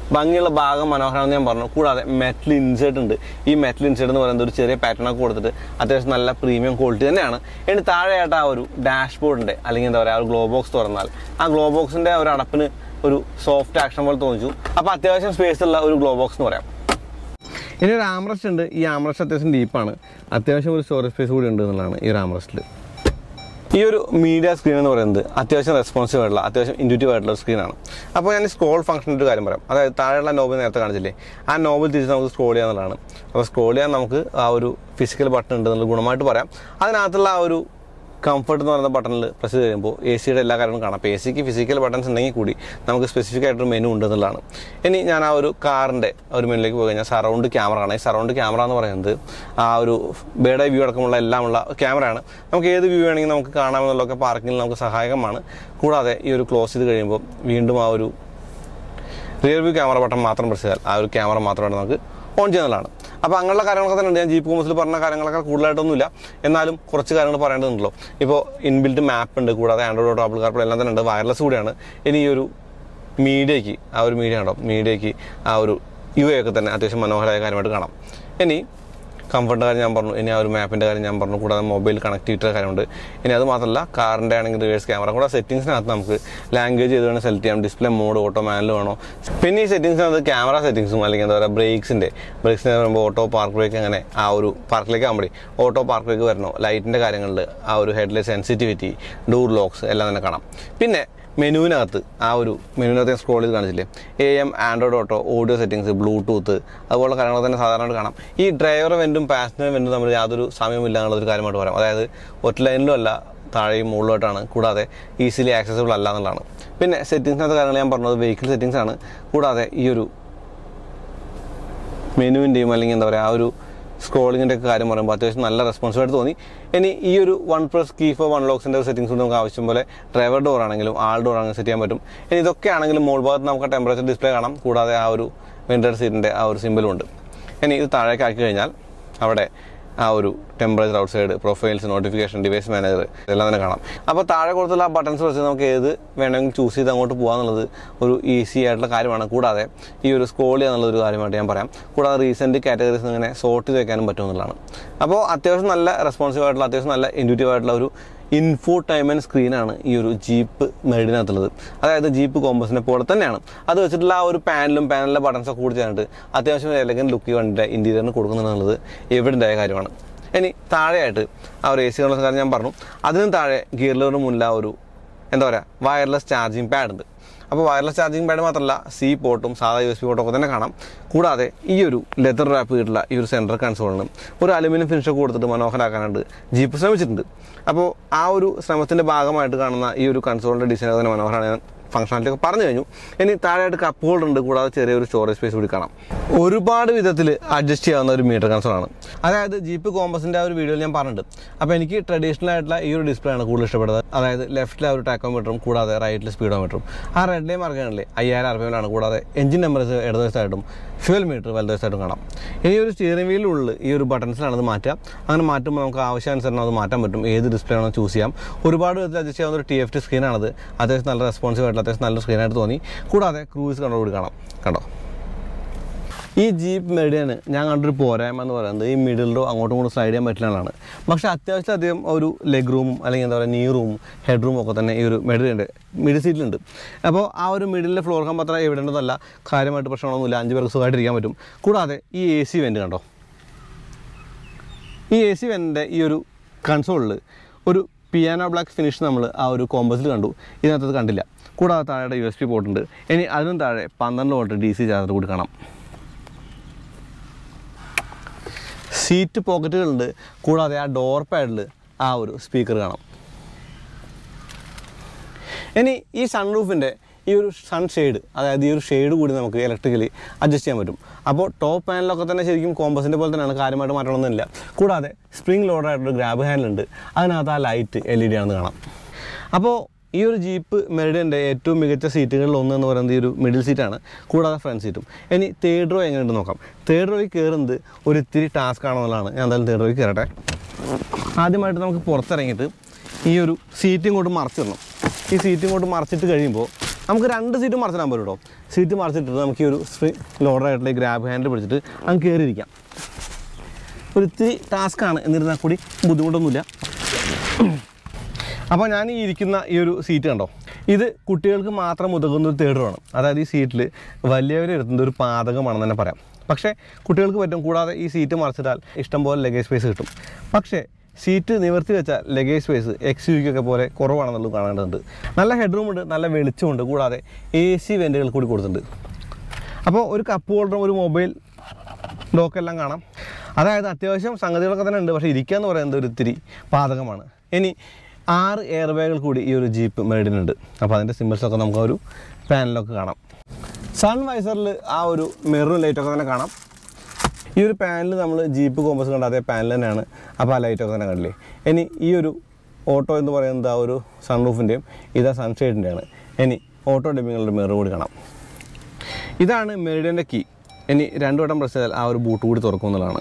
ഭംഗിയുള്ള ഭാഗം മനോഹരമാണെന്ന് ഞാൻ പറഞ്ഞു. കൂടാതെ മെറ്റൽ ഇൻസേർട്ട് ഉണ്ട്. ഈ മെറ്റൽ ഇൻസേർട്ട് എന്ന് പറയുന്നത് ഒരു ചെറിയ പാറ്റേണൊക്കെ കൊടുത്തിട്ട് അത്യാവശ്യം നല്ല പ്രീമിയം ക്വാളിറ്റി തന്നെയാണ്. ഇനി താഴെയായിട്ട് ആ ഒരു ഡാഷ് ബോർഡിൻ്റെ അല്ലെങ്കിൽ എന്താ പറയുക, ആ ഒരു ഗ്ലോ ബോക്സ് തുറന്നാൽ ആ ഗ്ലോ ബോക്സിൻ്റെ ഒരു അടപ്പിന് ഒരു സോഫ്റ്റ് ആക്ഷൻ പോലെ തോന്നിച്ചു. അപ്പോൾ അത്യാവശ്യം സ്പേസ് ഉള്ള ഒരു ഗ്ലോ ബോക്സ് എന്ന് പറയാം. ഇനി ഒരു ആംറസ്റ്റ് ഉണ്ട്. ഈ ആംറസ്റ്റ് അത്യാവശ്യം ഡീപ്പാണ്. അത്യാവശ്യം ഒരു സ്റ്റോറേജ് സ്പേസ് കൂടി ഉണ്ട് എന്നുള്ളതാണ് ഈ ഒരു ആംറസ്റ്റിൽ. ഈ ഒരു മീഡിയ സ്ക്രീൻ എന്ന് പറയുന്നത് അത്യാവശ്യം റെസ്പോൺസീവ് ആയിട്ടുള്ള അത്യാവശ്യം ഇൻറ്റ്യൂറ്റീവ് ആയിട്ടുള്ള ഒരു സ്ക്രീനാണ്. അപ്പോൾ ഞാൻ സ്ക്രോൾ ഫംഗ്ഷൻ്റെ ഒരു കാര്യം പറയാം. അതായത് താഴെയുള്ള നോബിൽ നേരത്തെ കാണിച്ചില്ലേ, ആ നോബിൽ തിരിച്ച് നമുക്ക് സ്ക്രോൾ ചെയ്യാന്നുള്ളതാണ്. അപ്പോൾ സ്ക്രോൾ ചെയ്യാൻ നമുക്ക് ആ ഒരു ഫിസിക്കൽ ബട്ടൺ ഉണ്ട് എന്നുള്ള ഗുണമായിട്ട് പറയാം. അതിനകത്തുള്ള ആ ഒരു കംഫർട്ട് എന്ന് പറയുന്ന ബട്ടണിൽ പ്രസ് ചെയ്ത് കഴിയുമ്പോൾ എ സിയുടെ എല്ലാ കാര്യങ്ങളും കാണാം. അപ്പോൾ എ സിക്ക് ഫിസിക്കൽ ബട്ടൺസ് ഉണ്ടെങ്കിൽ കൂടി നമുക്ക് സ്പെസിഫിക് ആയിട്ടൊരു മെനു ഉണ്ട് എന്നുള്ളതാണ്. ഇനി ഞാൻ ആ ഒരു കാറിൻ്റെ ഒരു മെനുവിലേക്ക് പോയി കഴിഞ്ഞാൽ സറൗണ്ട് ക്യാമറ ആണ്. ഈ സറൗണ്ട് ക്യാമറ എന്ന് പറയുന്നത് ആ ഒരു ബേർഡ് ഐ വ്യൂ അടക്കമുള്ള എല്ലാമുള്ള ക്യാമറയാണ്. നമുക്ക് ഏത് വ്യൂ വേണമെങ്കിൽ നമുക്ക് കാണാമെന്നുള്ളതൊക്കെ പാർക്കിങ്ങിൽ നമുക്ക് സഹായകമാണ്. കൂടാതെ ഈ ഒരു ക്ലോസ് ചെയ്ത് കഴിയുമ്പോൾ വീണ്ടും ആ ഒരു റിയർ വ്യൂ ക്യാമറ ബട്ടൺ മാത്രം പ്രസ് ചെയ്താൽ ആ ഒരു ക്യാമറ മാത്രമായിട്ട് നമുക്ക് ഓൺ ചെയ്യുന്നതാണ്. അപ്പോൾ അങ്ങനെയുള്ള കാര്യങ്ങളൊക്കെ തന്നെ ഉണ്ട്. ഞാൻ ജീപ്പ് കോമസിൽ പറഞ്ഞ കാര്യങ്ങളൊക്കെ കൂടുതലായിട്ടൊന്നുമില്ല, എന്നാലും കുറച്ച് കാര്യങ്ങൾ പറയേണ്ടതുണ്ടല്ലോ. ഇപ്പോൾ ഇൻബിൽറ്റ് മാപ്പ് ഉണ്ട്. കൂടാതെ ആൻഡ്രോയിഡ് ഓട്ടോ, ആപ്പിൾ കാർപ്ലേ എല്ലാം തന്നെ ഉണ്ട്. വയർലെസ് കൂടിയാണ്. ഇനി ഈ ഒരു മീഡിയയ്ക്ക് ആ ഒരു മീഡിയ ഉണ്ടോ, മീഡിയയ്ക്ക് ആ ഒരു യു എ ഒക്കെ തന്നെ അത്യാവശ്യം മനോഹരമായ കാര്യമായിട്ട് കാണാം. ഇനി കംഫർട്ടിൻ്റെ കാര്യം ഞാൻ പറഞ്ഞു. ഇനി ആ ഒരു മാപ്പിൻ്റെ കാര്യം ഞാൻ പറഞ്ഞു. കൂടാതെ മൊബൈൽ കണക്ടിവിറ്റിയുടെ കാര്യമുണ്ട്. ഇനി അത് മാത്രമല്ല കാറിൻ്റെ ആണെങ്കിൽ റിവേഴ്സ് ക്യാമറ. കൂടാതെ സെറ്റിംഗ്സിനകത്ത് നമുക്ക് ലാംഗ്വേജ് ചെയ്ത് വേണം സെലക്ട് ചെയ്യാം. ഡിസ്പ്ലേ മോഡ് ഓട്ടോ മാനുവൽ വേണോ. പിന്നെ ഈ സെറ്റിംഗ്സിനകത്ത് ക്യാമറ സെറ്റിംഗ്സും അല്ലെങ്കിൽ എന്താ പറയുക ബ്രേക്സിൻ്റെ ബ്രേക്സിന് പറയുമ്പോൾ ഓട്ടോ പാർക്ക് ബ്രേക്ക് അങ്ങനെ ആ ഒരു പാർക്കിലേക്ക് ആകുമ്പോൾ ഓട്ടോ പാർക്ക് ബ്രേക്ക് വരണോ, ലൈറ്റിൻ്റെ കാര്യങ്ങളിൽ ആ ഒരു ഹെഡ്ലൈറ്റ് സെൻസിറ്റിവിറ്റി, ഡോർ ലോക്സ് എല്ലാം തന്നെ കാണാം. പിന്നെ മെനുവിനകത്ത് ആ ഒരു മെനുവിനകത്ത് ഞാൻ സ്ക്രോൾ ചെയ്ത് കാണിച്ചില്ലേ, A M, Android auto, audio settings, Bluetooth അതുപോലുള്ള കാര്യങ്ങൾ തന്നെ സാധാരണ കാണാം. ഈ ഡ്രൈവർ വെൻറ്റും പാസഞ്ചർ വെൻറ്റും തമ്മിൽ യാതൊരു സമയമില്ല എന്നുള്ളൊരു കാര്യമായിട്ട് പറയാം. അതായത് ഒറ്റ ലൈനിലും അല്ല, താഴെയും മുകളിലോട്ടാണ്. കൂടാതെ ഈസിലി ആക്സസിബിൾ അല്ല എന്നുള്ളതാണ്. പിന്നെ സെറ്റിംഗ്സിനകത്ത് കാര്യങ്ങൾ ഞാൻ പറഞ്ഞത് വെഹിക്കിൾ സെറ്റിംഗ്സ് ആണ്. കൂടാതെ ഈ ഒരു മെനുവിൻ്റെയും അല്ലെങ്കിൽ എന്താ പറയുക ആ ഒരു സ്ക്രോളിങ്ങിൻ്റെ ഒക്കെ കാര്യം പറയുമ്പോൾ അത്യാവശ്യം നല്ല റെസ്പോൺസിബിളായിട്ട് തോന്നി. ഇനി ഈ ഒരു one plus key four one ലോക്സിൻ്റെ സെറ്റിംഗ്സ് കൊണ്ട് നമുക്ക് ആവശ്യം പോലെ ഡ്രൈവർ ഡോർ ആണെങ്കിലും ആൾ ഡോർ ആണെങ്കിലും സെറ്റ് ചെയ്യാൻ പറ്റും. ഇനി ഇതൊക്കെ ആണെങ്കിലും മോൾ ഭാഗത്ത് നമുക്ക് ടെമ്പറേച്ചർ ഡിസ്പ്ലേ കാണാം. കൂടാതെ ആ ഒരു വിൻഡർ സീറ്റിൻ്റെ ആ ഒരു സിമ്പിളും ഉണ്ട്. ഇനി ഇത് താഴേക്ക് ആക്കി കഴിഞ്ഞാൽ അവിടെ ആ ഒരു temperature outside, profiles, notification, device manager ഇതെല്ലാം തന്നെ കാണാം. അപ്പോൾ താഴെ കൊടുത്തുള്ള ആ ബട്ടൺസ് വെച്ച് നമുക്ക് ഏത് വേണമെങ്കിൽ ചൂസ് ചെയ്ത് അങ്ങോട്ട് പോകാമെന്നുള്ളത് ഒരു ഈസി ആയിട്ടുള്ള കാര്യമാണ്. കൂടാതെ ഈ ഒരു സ്ക്രോൾ ചെയ്യുക എന്നുള്ളൊരു കാര്യമായിട്ട് ഞാൻ പറയാം. കൂടാതെ റീസെൻറ്റ് കാറ്റഗറീസ് ഇങ്ങനെ സോർട്ട് ചെയ്ത് വെക്കാനും പറ്റുമെന്നുള്ളതാണ്. അപ്പോൾ അത്യാവശ്യം നല്ല റെസ്പോൺസീവ് ആയിട്ടുള്ള അത്യാവശ്യം നല്ല ഇൻറ്റ്യൂറ്റീവ് ആയിട്ടുള്ള ഒരു ഇൻഫോടൈൻമെൻറ്റ് സ്ക്രീനാണ് ഈ ഒരു ജീപ്പ് മെറിഡിനകത്തുള്ളത്. അതായത് ജീപ്പ് കോമ്പസിനെ പോലെ തന്നെയാണ്. അത് വെച്ചിട്ടുള്ള ആ ഒരു പാനലും പാനലിലെ ബട്ടൺസൊക്കെ കൂടി ചേർന്നിട്ട് അത്യാവശ്യം എലഗൻറ്റ് ലുക്ക് വണ്ടിയുടെ ഇൻറ്റീരിയറിന് കൊടുക്കുന്നുള്ളത് എവിടെയായ കാര്യമാണ്. ഇനി താഴെയായിട്ട് ആ ഒരു എ സി ഉള്ള കാര്യം ഞാൻ പറഞ്ഞു. അതിനും താഴെ ഗിയർ ലിവറിന് മുന്നിൽ ആ ഒരു എന്താ പറയുക വയർലെസ് ചാർജിങ് പാഡ് ഉണ്ട്. അപ്പോൾ വയർലെസ് ചാർജിങ് പാഡ് മാത്രമല്ല സി പോർട്ടും സാധാ യു എസ് ബി പോർട്ടും ഒക്കെ തന്നെ കാണാം. കൂടാതെ ഈ ഒരു ലെതർ റാപ്പ് ചെയ്തിട്ടുള്ള ഈ ഒരു സെൻട്രൽ കൺസോളിന് ഒരു അലുമിനിയം ഫിനിഷൊക്കെ കൊടുത്തിട്ട് മനോഹരമാക്കാനായിട്ട് ജീപ്പ് ശ്രമിച്ചിട്ടുണ്ട്. അപ്പോൾ ആ ഒരു ശ്രമത്തിൻ്റെ ഭാഗമായിട്ട് കാണുന്ന ഈ ഒരു കൺസോളിൻ്റെ ഡിസൈൻ തന്നെ മനോഹരമാണ്. ഫംഗ്ഷനാലിറ്റി ഒക്കെ പറഞ്ഞു കഴിഞ്ഞു. ഇനി താഴെയായിട്ട് കപ്പ് ഹോൾഡർ ഉണ്ട്. കൂടാതെ ചെറിയൊരു സ്റ്റോറേജ് സ്പേസ് കൂടി കാണാം. ഒരുപാട് വിധത്തിൽ അഡ്ജസ്റ്റ് ചെയ്യാവുന്ന ഒരു മീറ്റർ കൺസോളാണ്. അതായത് ജീപ്പ് കോമ്പസിൻ്റെ ആ ഒരു വീഡിയോയിൽ ഞാൻ പറഞ്ഞിട്ടുണ്ട്. അപ്പോൾ എനിക്ക് ട്രഡീഷണൽ ആയിട്ടുള്ള ഈ ഒരു ഡിസ്പ്ലേ ആണ് കൂടുതൽ ഇഷ്ടപ്പെടുന്നത്. അതായത് ലെഫ്റ്റിലെ ഒരു ടാക്കോമീറ്ററും കൂടാതെ റൈറ്റിൽ സ്പീഡോമീറ്ററും. ആ റെഡ് ലൈൻ മാർക്കാണല്ലേ അയ്യായിരം ആർ പി എമ്മിലാണ്. കൂടാതെ എഞ്ചിൻ നമ്പേഴ്സ് ഇടതുവശത്തായിട്ടും ഫ്യൂൽ മീറ്റർ വലതുവശത്തായിട്ടും കാണാം. ഇനി ഒരു സ്റ്റിയറിംഗ് വീലിനുള്ളിൽ ഈ ഒരു ബട്ടൺസിലാണ് അത് മാറ്റുക. അങ്ങനെ മാറ്റുമ്പോൾ നമുക്ക് ആവശ്യാനുസരണം അത് മാറ്റാൻ പറ്റും. ഏത് ഡിസ്പ്ലേ ആണോ ചൂസ് ചെയ്യാം. ഒരുപാട് വിധത്തിൽ അഡ്ജസ്റ്റ് ചെയ്യാവുന്ന ഒരു ടി എഫ് ടി സ്ക്രീനാണത്. അത്യാവശ്യം നല്ല റെസ്പോൺസീവ് ആയിട്ടുള്ള അത്യാവശ്യം നല്ല സ്ക്രീനായിട്ട് തോന്നി. കൂടാതെ ക്രൂയിസ് കൺട്രോൾ കൂടി കാണാം. കണ്ടോ, ഈ ജീപ്പ് മെറിഡിയന് ഞാൻ കണ്ടൊരു പോരായ്മ എന്ന് പറയുന്നത് ഈ മിഡിൽ അങ്ങോട്ടും ഇങ്ങോട്ടും സ്ലൈഡ് ചെയ്യാൻ പറ്റില്ലെന്നാണ്. പക്ഷേ അത്യാവശ്യം അധികം ഒരു ലെഗ് റൂമും അല്ലെങ്കിൽ എന്താ പറയുക നീ റൂമും ഹെഡ് റൂമും ഒക്കെ തന്നെ ഈ ഒരു മെറിഡിയൻ്റെ മിഡിൽ സീറ്റിലുണ്ട്. അപ്പോൾ ആ ഒരു മിഡിലെ ഫ്ലോർ കമ്പത്ര എവിടെ ഉണ്ടെന്നല്ല, കാര്യമായിട്ട് പ്രശ്നങ്ങളൊന്നുമില്ല. അഞ്ച് പേർക്ക് സുഖമായിട്ടിരിക്കാൻ പറ്റും. കൂടാതെ ഈ എ സി വെൻറ്റ് കണ്ടോ, ഈ എ സി വെൻറ്റിൻ്റെ ഈ ഒരു കൺസോളിൽ ഒരു പിയാനോ ബ്ലാക്ക് ഫിനിഷ് നമ്മൾ ആ ഒരു കോമ്പസിൽ കണ്ടു. ഇതിനകത്തത് കണ്ടില്ല. കൂടാതെ താഴെ യു എസ് പി പോർട്ടുണ്ട്. ഇനി അതിനും താഴെ പന്ത്രണ്ട് വോൾട്ട് ഡി സി ചാർജർ കൂടി കാണാം. സീറ്റ് പോക്കറ്റുകളുണ്ട്. കൂടാതെ ആ ഡോർ പാഡിൽ ആ ഒരു സ്പീക്കർ കാണാം. ഇനി ഈ സൺറൂഫിൻ്റെ ഈ ഒരു സൺ ഷെയ്ഡ്, അതായത് ഈ ഒരു ഷെയ്ഡ് കൂടി നമുക്ക് ഇലക്ട്രിക്കലി അഡ്ജസ്റ്റ് ചെയ്യാൻ പറ്റും. അപ്പോൾ ടോപ്പ് പാനലൊക്കെ തന്നെ ശരിക്കും കോമ്പസിൻ്റെ പോലെ തന്നെയാണ്, കാര്യമായിട്ട് മാറ്റണമെന്നില്ല. കൂടാതെ സ്പ്രിംഗ് ലോഡറായിട്ടൊരു ഗ്രാബ് ഹാൻഡിലുണ്ട്. അതിനകത്ത് ആ ലൈറ്റ് എൽ ഇ ഡി ആണെന്ന് കാണാം. അപ്പോൾ ഈ ഒരു ജീപ്പ് മെറിഡിയൻ്റെ ഏറ്റവും മികച്ച സീറ്റുകളിൽ ഒന്ന് എന്ന് പറയുന്നത് ഈ ഒരു മിഡിൽ സീറ്റാണ്. കൂടാതെ ഫ്രണ്ട് സീറ്റും. ഇനി തേർഡ് റോ എങ്ങനെയുണ്ട് നോക്കാം. തേർഡ് റോയിൽ കയറുന്നത് ഒരു ഇത്തിരി ടാസ്ക് ആണെന്നുള്ളതാണ്. ഞാൻ എന്തായാലും തേർഡ് റോയിൽ കയറട്ടെ. ആദ്യമായിട്ട് നമുക്ക് പുറത്തിറങ്ങിയിട്ട് ഈ ഒരു സീറ്റ് ഇങ്ങോട്ട് മറച്ചിടണം. ഈ സീറ്റ് ഇങ്ങോട്ട് മറച്ചിട്ട് കഴിയുമ്പോൾ നമുക്ക് രണ്ട് സീറ്റ് മറിച്ചിടാൻ പറ്റും കേട്ടോ. സീറ്റ് മറിച്ചിട്ടിട്ട് നമുക്ക് ഈ ഒരു സ്പ്രിംഗ് ലോഡറായിട്ടുള്ള ഗ്രാബ് ഹാൻഡിൽ പിടിച്ചിട്ട് അങ്ങ് കയറിയിരിക്കാം. ഒരു ഇത്തിരി ടാസ്ക്കാണ്, എന്നിരുന്നാൽ കൂടി ബുദ്ധിമുട്ടൊന്നുമില്ല. അപ്പോൾ ഞാൻ ഈ ഇരിക്കുന്ന ഈ ഒരു സീറ്റ് കണ്ടോ, ഇത് കുട്ടികൾക്ക് മാത്രം ഉതകുന്ന ഒരു തേർഡറാണ്. അതായത് ഈ സീറ്റിൽ വലിയവരെ എടുത്തുന്ന ഒരു പാതകമാണെന്ന് തന്നെ പറയാം. പക്ഷേ കുട്ടികൾക്ക് പറ്റും. കൂടാതെ ഈ സീറ്റ് മറിച്ചിട്ടാൽ ഇഷ്ടംപോലെ ലഗേജ് സ്പേസ് കിട്ടും. പക്ഷേ സീറ്റ് നിവർത്തി വെച്ചാൽ ലഗേജ് സ്പേസ് എക്സ് യുക്കൊക്കെ പോലെ കുറവാണെന്നുള്ളത് കാണേണ്ടതുണ്ട്. നല്ല ഹെഡ് റൂമുണ്ട്, നല്ല വെളിച്ചമുണ്ട്. കൂടാതെ എ സി വെൻറ്റുകൾ കൂടി കൊടുത്തിട്ടുണ്ട്. അപ്പോൾ ഒരു കപ്പ് ഹോൾഡറും ഒരു മൊബൈൽ ലോക്കെല്ലാം കാണാം. അതായത് അത്യാവശ്യം സംഗതികളൊക്കെ തന്നെ ഉണ്ട്. പക്ഷേ ഇരിക്കുക എന്ന് പറയുന്നത് ഒരു ഇത്തിരി പാതകമാണ്. ഇനി ആറ് എയർ ബാഗുകൾ കൂടി ഈ ഒരു ജീപ്പ് മെറിഡിനുണ്ട്. അപ്പോൾ അതിൻ്റെ സിമ്പിൾസൊക്കെ നമുക്ക് ഒരു പാനലൊക്കെ കാണാം. സൺ വൈസറിൽ ആ ഒരു മെറൂൺ ലൈറ്റൊക്കെ തന്നെ കാണാം. ഈ ഒരു പാനൽ നമ്മൾ ജീപ്പ് കോമ്പസ് കണ്ട അതേ പാനൽ തന്നെയാണ്. അപ്പോൾ ആ ലൈറ്റൊക്കെ തന്നെ കണ്ടില്ലേ. ഇനി ഈ ഒരു ഓട്ടോ എന്ന് പറയുന്നത് ആ ഒരു സൺ റൂഫിൻ്റെയും ഇതാ സൺഷെയ്ഡിൻ്റെയാണ്. ഇനി ഓട്ടോ ഡിമ്മിങ്ങളുടെ മിറർ കൂടി കാണാം. ഇതാണ് മെറിഡിയൻ്റെ കീ. ഇനി രണ്ടു വട്ടം പ്രസ് ചെയ്താൽ ആ ഒരു ബൂട്ട് കൂടി തുറക്കും എന്നുള്ളതാണ്.